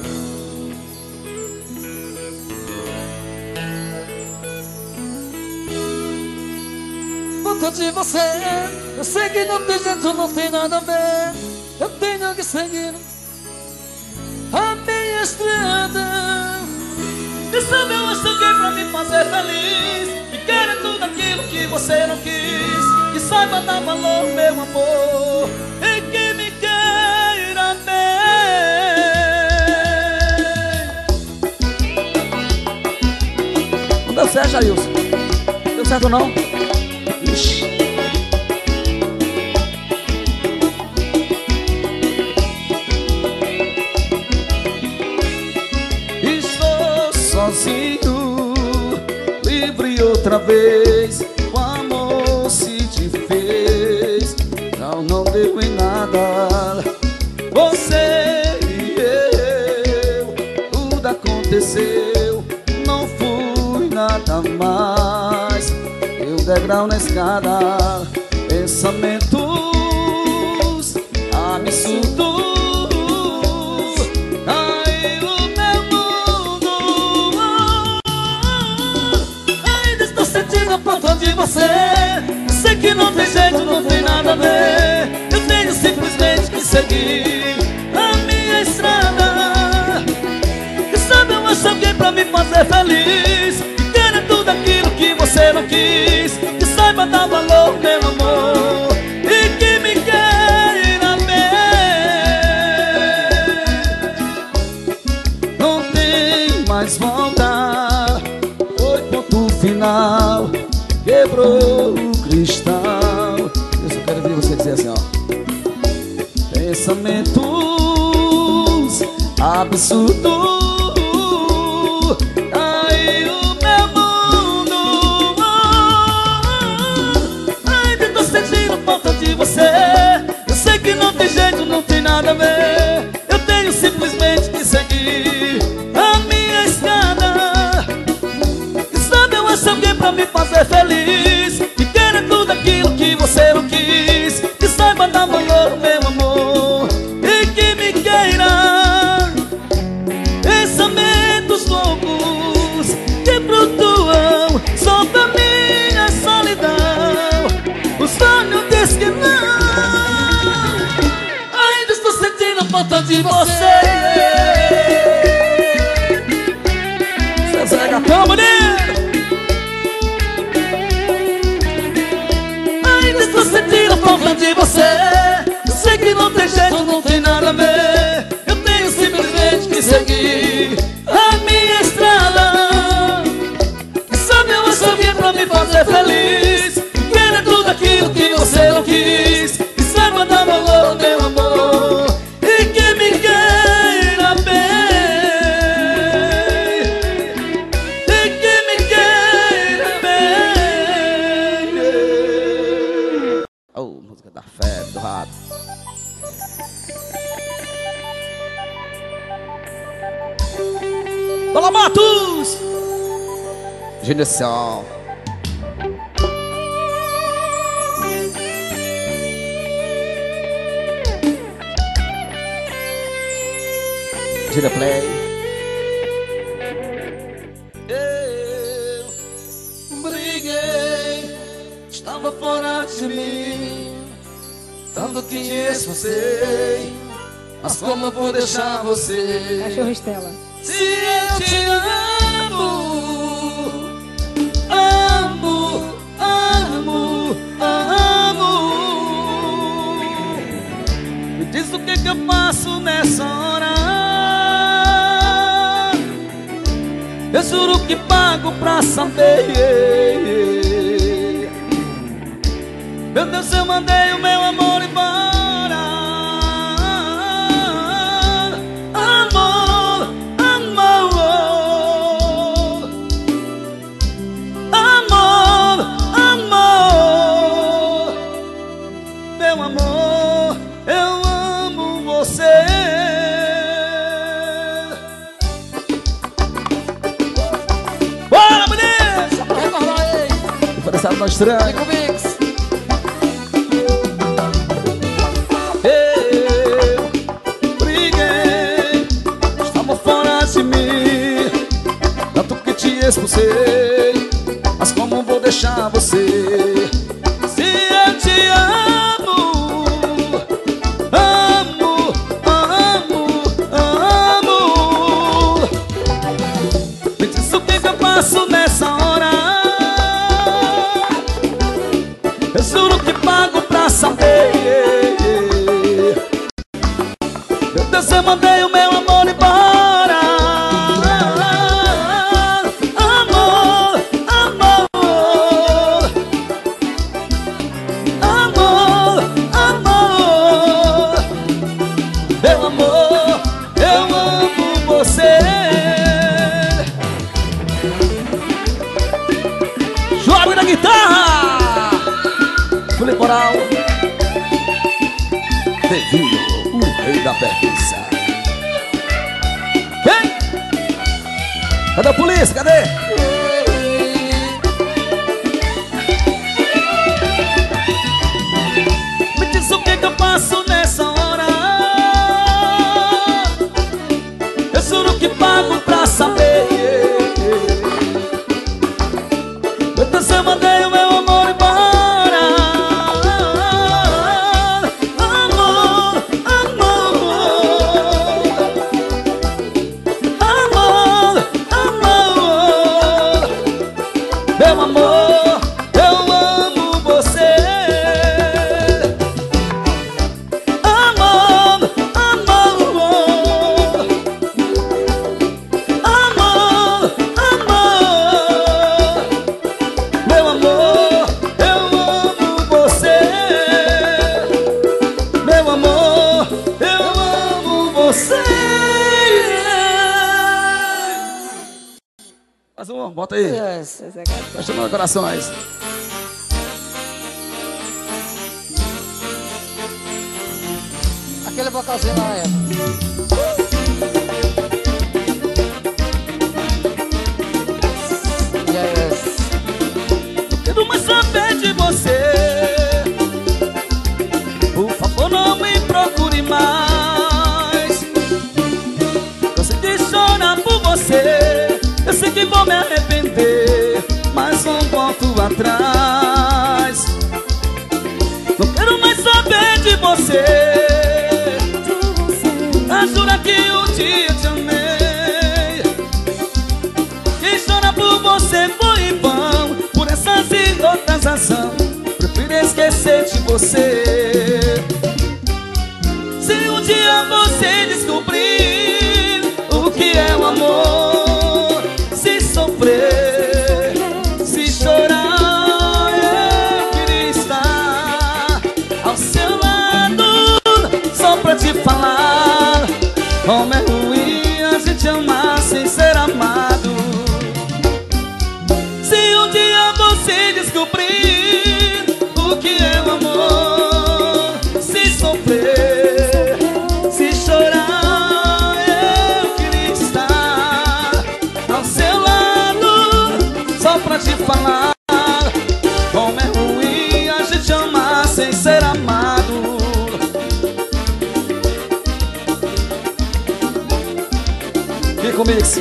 Volto de você. Eu sei que não tem jeito, não tem nada a ver. Eu tenho que seguir a minha estrada. E sabe, eu acho que pra me fazer feliz, que queira tudo aquilo que você não quis. Que saiba dar valor, meu amor, e que me queira bem. Não deu certo, Jailson? Deu certo não? Ixi. Estou sozinho, livre outra vez. O amor se te fez, não, não deu em nada. Você e eu, tudo aconteceu, não fui nada mais. Eu degrau na escada, pensamentos absurdos. Ai, o meu mundo, ainda estou sentindo a falta de você. Sei que não tem jeito, não tem nada a ver. Eu tenho simplesmente que seguir a minha estrada. E sabe, eu acho alguém pra me fazer feliz, que queira tudo aquilo que você não quis. Que saiba dar valor, meu amor, e que me queira bem. Não tem mais volta, foi ponto final, quebrou o cristal. Eu só quero ver você dizer assim, ó. Pensamentos absurdos. Ai, o meu mundo, ainda tô sentindo falta de você. Eu sei que não tem jeito, não tem nada a ver. Eu tenho simplesmente que seguir a minha escada. E sabe, eu acho alguém pra me fazer feliz, que queira tudo aquilo que você não quis. Que saiba dar valor, meu amor, e que me queira. Pensamentos loucos que flutuam sobre a minha solidão. Os sonhos dizem que não. Febre do rato. Olá, Matos! Genição. Gira play. Eu briguei, estava fora de mim, tanto que te esforcei, mas como eu vou deixar você? Cachorro Estela. Se eu te amo, amo, amo, amo. Me diz o que que eu faço nessa hora. Eu juro que pago pra saber. Meu Deus, eu mandei o meu amor embora. Amor, amor, amor, amor. Meu amor, eu amo você. Bora, bonito! Recordar aí. Interessado no estranho. Vem comigo. Eu briguei, estava fora de mim, tanto que te expulsei, mas como vou deixar você? Se eu te amo, amo, amo, amo. Me diz o que que eu faço nessa hora. Eu juro que pago pra saber. Meu Deus, eu mandei o meu amor embora. Amor, amor, amor, amor. Meu amor, eu amo você. Jogue na guitarra. Litoral Devinho, o rei da perdiça. Quem? Cadê a polícia? Cadê? Me diz o que que eu faço nessa hora. Eu juro que pago pra saber. Eu tô se mandei o meu amor embora. Meu amor, eu amo você. Amor, amor, amor, amor. Meu amor, eu amo você. Meu amor, eu amo você. Mais um, bota aí. Yes. Tá chamando corações. Aquele vocalzinho lá é. Yes. Quero mais saber de você. Por favor, não me procure mais. Cansei de chorar por você. Eu sei que vou me arrepender, mas não volto atrás. Não quero mais saber de você. Ah, jura que um dia te amei. Quem chora por você foi em vão. Por essas e outras razões, prefiro esquecer de você. Se um dia você descobrir o que é o amor, se sofrer, se chorar, eu queria estar ao seu lado, só pra te falar como é ruim a gente amar sem ser amado. Se um dia você descobrir o que é o amor, ser amado. Fica o mix.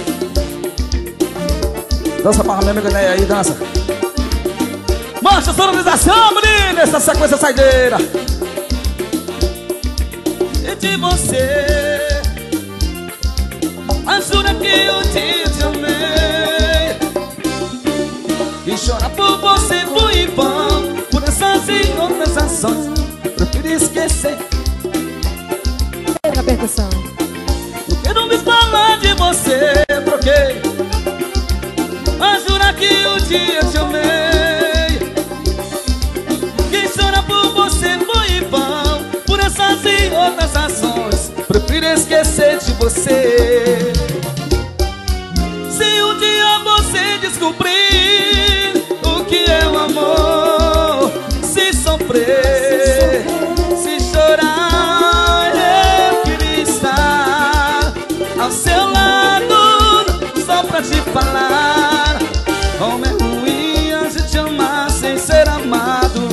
Dança para a minha amiga Neia aí, dança. Mancha a sonorização, menina, essa sequência saideira. E de você, mas jura que eu te amei. E chorar por você foi em vão, por essas e outras ações. Prefiro esquecer. Na percussão. Não quero me falar de você, troquei. Mas jura que um dia te amei. Quem chora por você foi em vão, por essas e outras ações. Prefiro esquecer de você. Se um dia você descobrir o que é o amor, se sofrer, se chorar, eu queria estar ao seu lado, só pra te falar como é ruim a gente amar sem ser amado.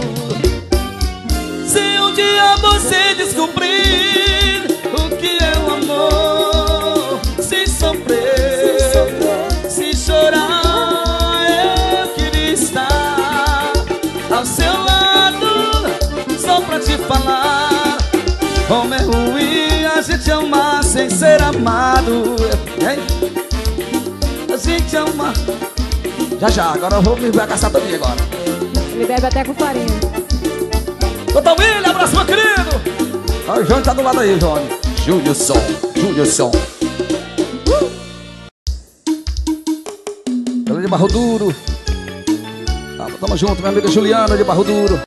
Se um dia você descobrir o que é o amor, se sofrer, se chorar, eu queria estar ao seu lado, só pra te falar como é ruim a gente amar sem ser amado. Hein? A gente ama. Já já, agora eu vou me caçar também agora. Ele bebe até com farinha. Doutor William, abraço, meu querido. Ó, o Johnny tá do lado aí, Johnny. Júlio-son, Júlio-son. Uh! Ela de Barro Duro. Tá, tamo junto, minha amiga Juliana de Barro Duro.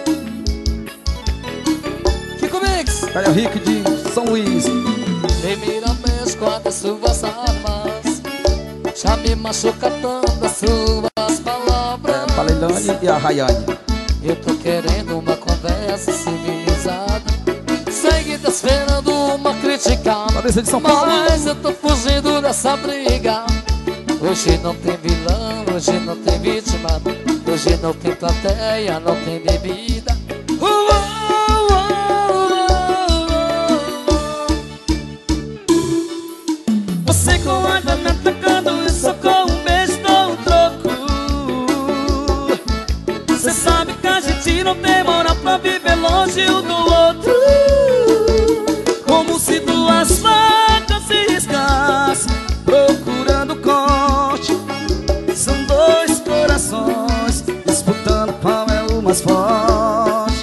Fico Mix. Caio Rico de São Luís. Em Miramês, quando as suas armas já me machuca tanto as suas palavras. É, Palelane e a Rayane. Eu tô querendo uma conversa civilizada, seguida esperando uma crítica, Larissa de São Paulo. mas eu tô fugindo dessa briga. Hoje não tem vilão, hoje não tem vítima, hoje não tem plateia, não tem bebida. Uh, uh, uh, uh, uh. Você com água me atacando, eu só com um beijo dou um troco. Você sabe que a gente não tem moral pra viver longe um do outro. Como se duas facas se riscassem, procurando corte. São dois corações disputando qual é o mais forte.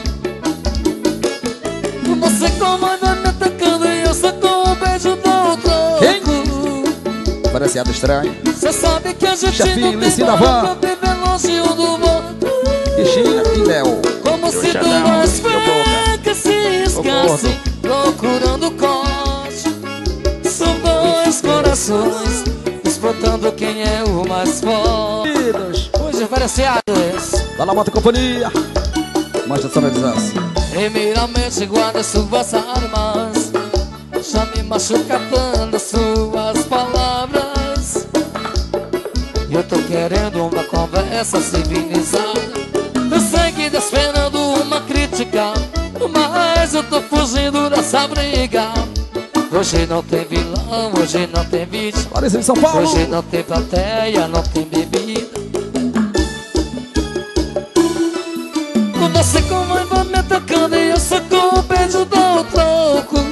Você com água me atacando e eu só com um beijo dou um troco. Quem? Parece algo estranho. Você sabe que a gente Chefinho, não tem Licinda moral Van. pra viver longe um do outro. Cristina e Léo. Como se Xandão, duas meu boca. facas se riscassem, procurando corte. São dois corações disputando quem é o mais forte. Hoje diferenciados. Vai lá, bota companhia. Mancha de sonorização. Primeiramente guarda suas armas, já me machuca tanto suas palavras. Eu tô querendo uma conversa civilizada, eu sei que tá esperando uma crítica, mas eu tô fugindo dessa briga. Hoje não tem vilão, hoje não tem vítima, Larissa de São Paulo. hoje não tem plateia, não tem bebida. Você com raiva me atacando e eu só com o beijo dou um troco.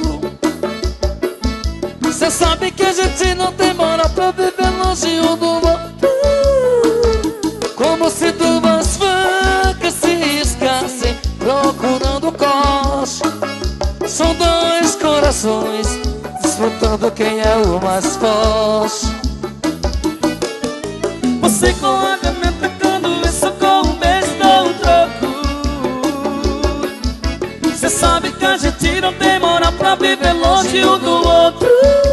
Você sabe que a gente não tem moral pra viver longe um do outro. Como se duas facas se riscassem, procurando corte. São dois corações disputando quem é o mais forte. Você com água me atacando, eu só com um beijo dou um troco. Você sabe que a gente não tem moral pra viver longe um do outro.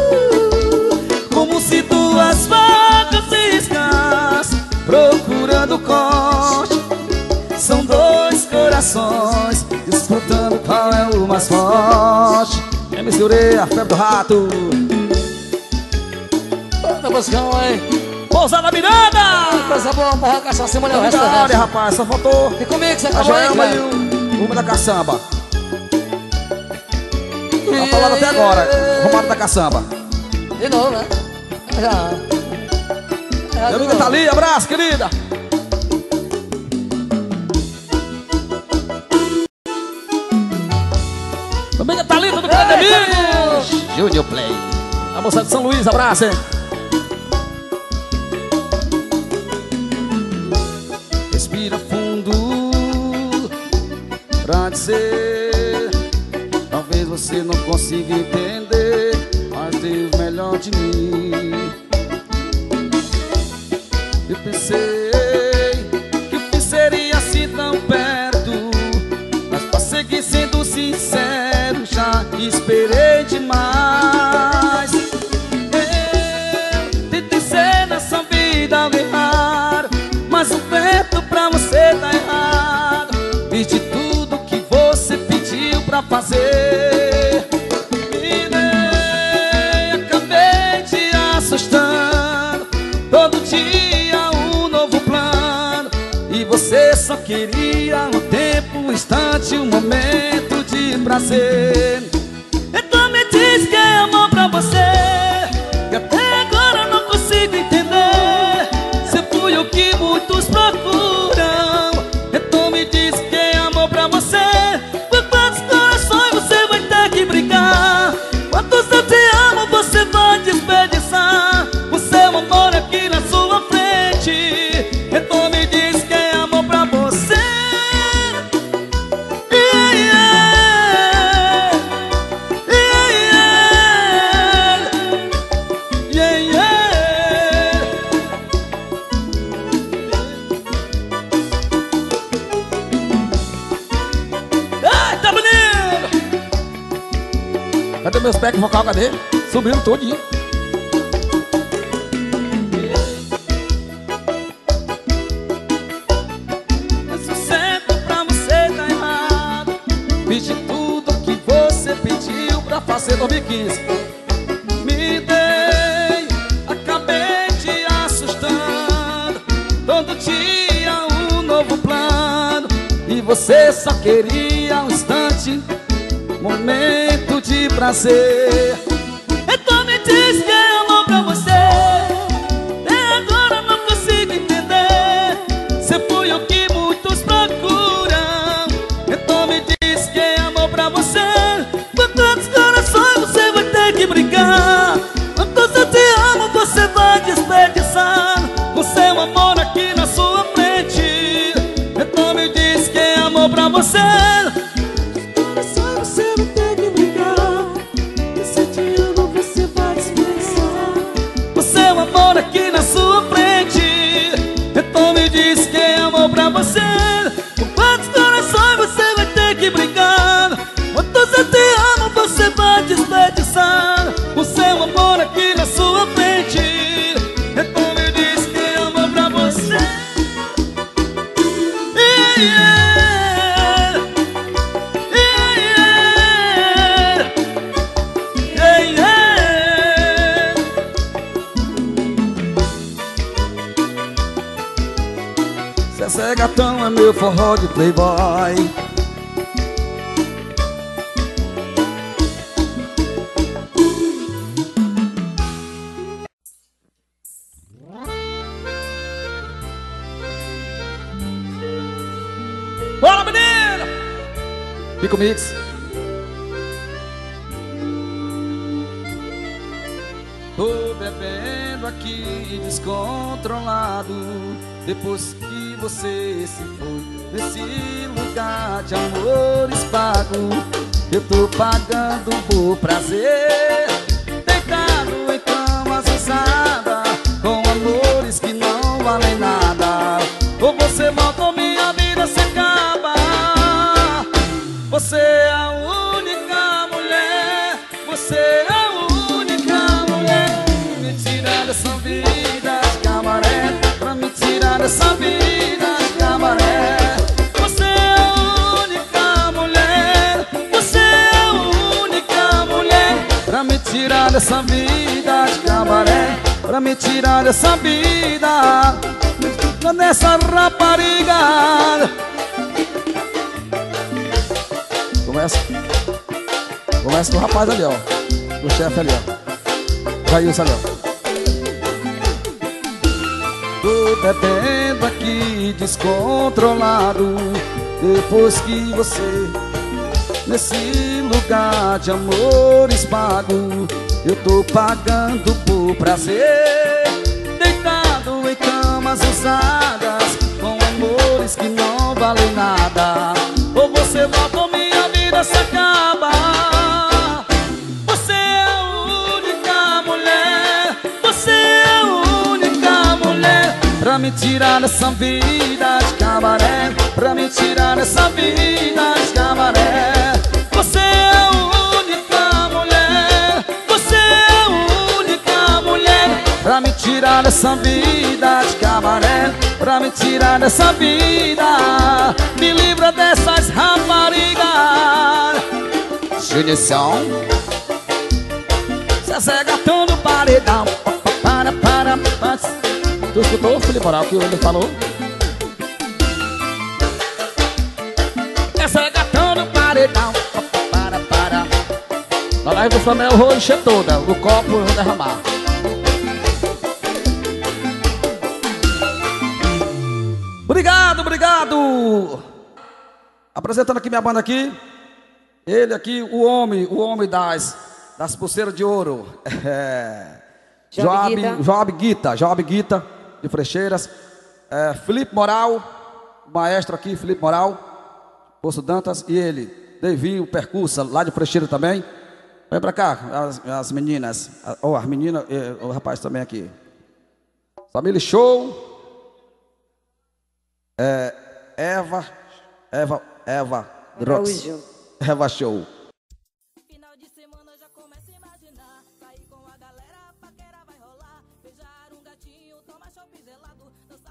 Como se duas facas se riscassem, procurando corte. São dois corações disputando qual é o mais forte. M C Ureia, Febre do Rato. Toda buscão aí. Pousada Miranda! Coisa boa, porra, cachaça e mulher, o resto Da é área, resto. rapaz, só faltou E comigo, você a acabou aí, Joelma e cara. o Uma da caçamba. Tá falando até agora, Romário da caçamba. De novo, né? Já. Minha amiga tá ali, abraço, querida. Minha amiga tá ali, tudo bem, amigos? Júnior Play. A moça de São Luís, abraço, hein? Respira fundo pra dizer, talvez você não consiga entender, mas dei o melhor de mim. Eu pensei que o fim seria assim tão perto, mas pra seguir sendo sincero, já esperei demais. Eu tentei ser nessa vida alguém raro, mas o vento pra você tá errado. Fiz de tudo que você pediu pra fazer, e nem acabei te assustando. Todo dia um novo plano, e você só queria um tempo, um instante, um momento de prazer. Então me diz que é amor pra você, que até agora eu não consigo entender se fui o que muitos procuram. Então me diz que é amor pra você, por quantos corações você vai ter que brigar, quantos eu te amo você vai desperdiçar, o seu amor aqui na sua frente. Então me diz que é amor pra você. Yeah, yeah. Yeah, yeah. Yeah, yeah. Ai, tá bonito! Cadê meus packs vocal? Cadê? Subiram todinho. Mas o certo pra você tá errado. Fiz de tudo que você pediu pra fazer dois mil e quinze. Me dei, acabei te assustando. Todo dia um novo plano, e você só queria um instante, momento de prazer. Então me diz que é amor pra você, até agora não consigo entender se fui o que muitos procuram. Então me diz que é amor pra você, por quantos corações você vai ter que brigar, quantos eu te amo você vai desperdiçar, o seu amor aqui na sua frente. Então me diz que é amor pra você, você vai ter que brigar, e se eu te amo você vai desperdiçar, o seu amor aqui na sua frente. Então me diz que é amor pra você, com quantos corações você vai ter que brigar, quantos eu te amo você vai desperdiçar, o seu amor aqui na sua frente. Então me diz que é amor pra você. Yeah, yeah. Yeah, yeah. Yeah, yeah. Zezé Gatão é meu forró de playboy. Bora, menino! Pico Mix. Tô bebendo aqui descontrolado, depois que você se foi nesse lugar de amores pagos. Eu tô pagando por prazer, deitado em camas usadas, com amores que não valem nada. Ou você volta ou minha vida se acaba. Você é a única mulher, você é a única mulher. Me tira dessa vida de cabaré, pra me tirar dessa vida de cabaré. Você é a única mulher, você é a única mulher, pra me tirar dessa vida de cabaré, pra me tirar dessa vida, nessa rapariga. Começa. Começa com o rapaz ali, ó. O chefe ali, ó. Jailson ali, ó. Tô bebendo aqui descontrolado. Depois que você, nesse lugar de amores pago, eu tô pagando por prazer. Deitado em camas usadas, com amores que não valem nada. Ou você volta ou minha vida se acaba. Você é a única mulher, você é a única mulher pra me tirar dessa vida de cabaré, pra me tirar dessa vida de cabaré. Você é a única mulher, você é a única mulher pra me tirar dessa vida de cabaré, pra me tirar dessa vida. Me livra dessas raparigas. Junição, Zezé Gatão no paredão. Para, para, para. Tu escutou o Felipe Moral que ele falou? Zezé Gatão no paredão. Para, para. Na live do Flamengo eu vou encher toda. O copo eu vou derramar. Obrigado, obrigado. Apresentando aqui minha banda aqui. Ele aqui, o homem, o homem das, das pulseiras de ouro. É, Joab, Joab Guita, Joab Guita, de Frecheiras. É, Felipe Moral, maestro aqui, Felipe Moral, Poço Dantas. E ele, Devinho Percursa, lá de Frecheira também. Vem pra cá, as, as meninas. Ou oh, as meninas, e, o rapaz também aqui. Família Show. É, Eva, Eva, Eva, Drox, Eva Show. Final de semana já começa a imaginar. Sair com a galera, paquera vai rolar. Beijar um gatinho, tomar chopp gelado.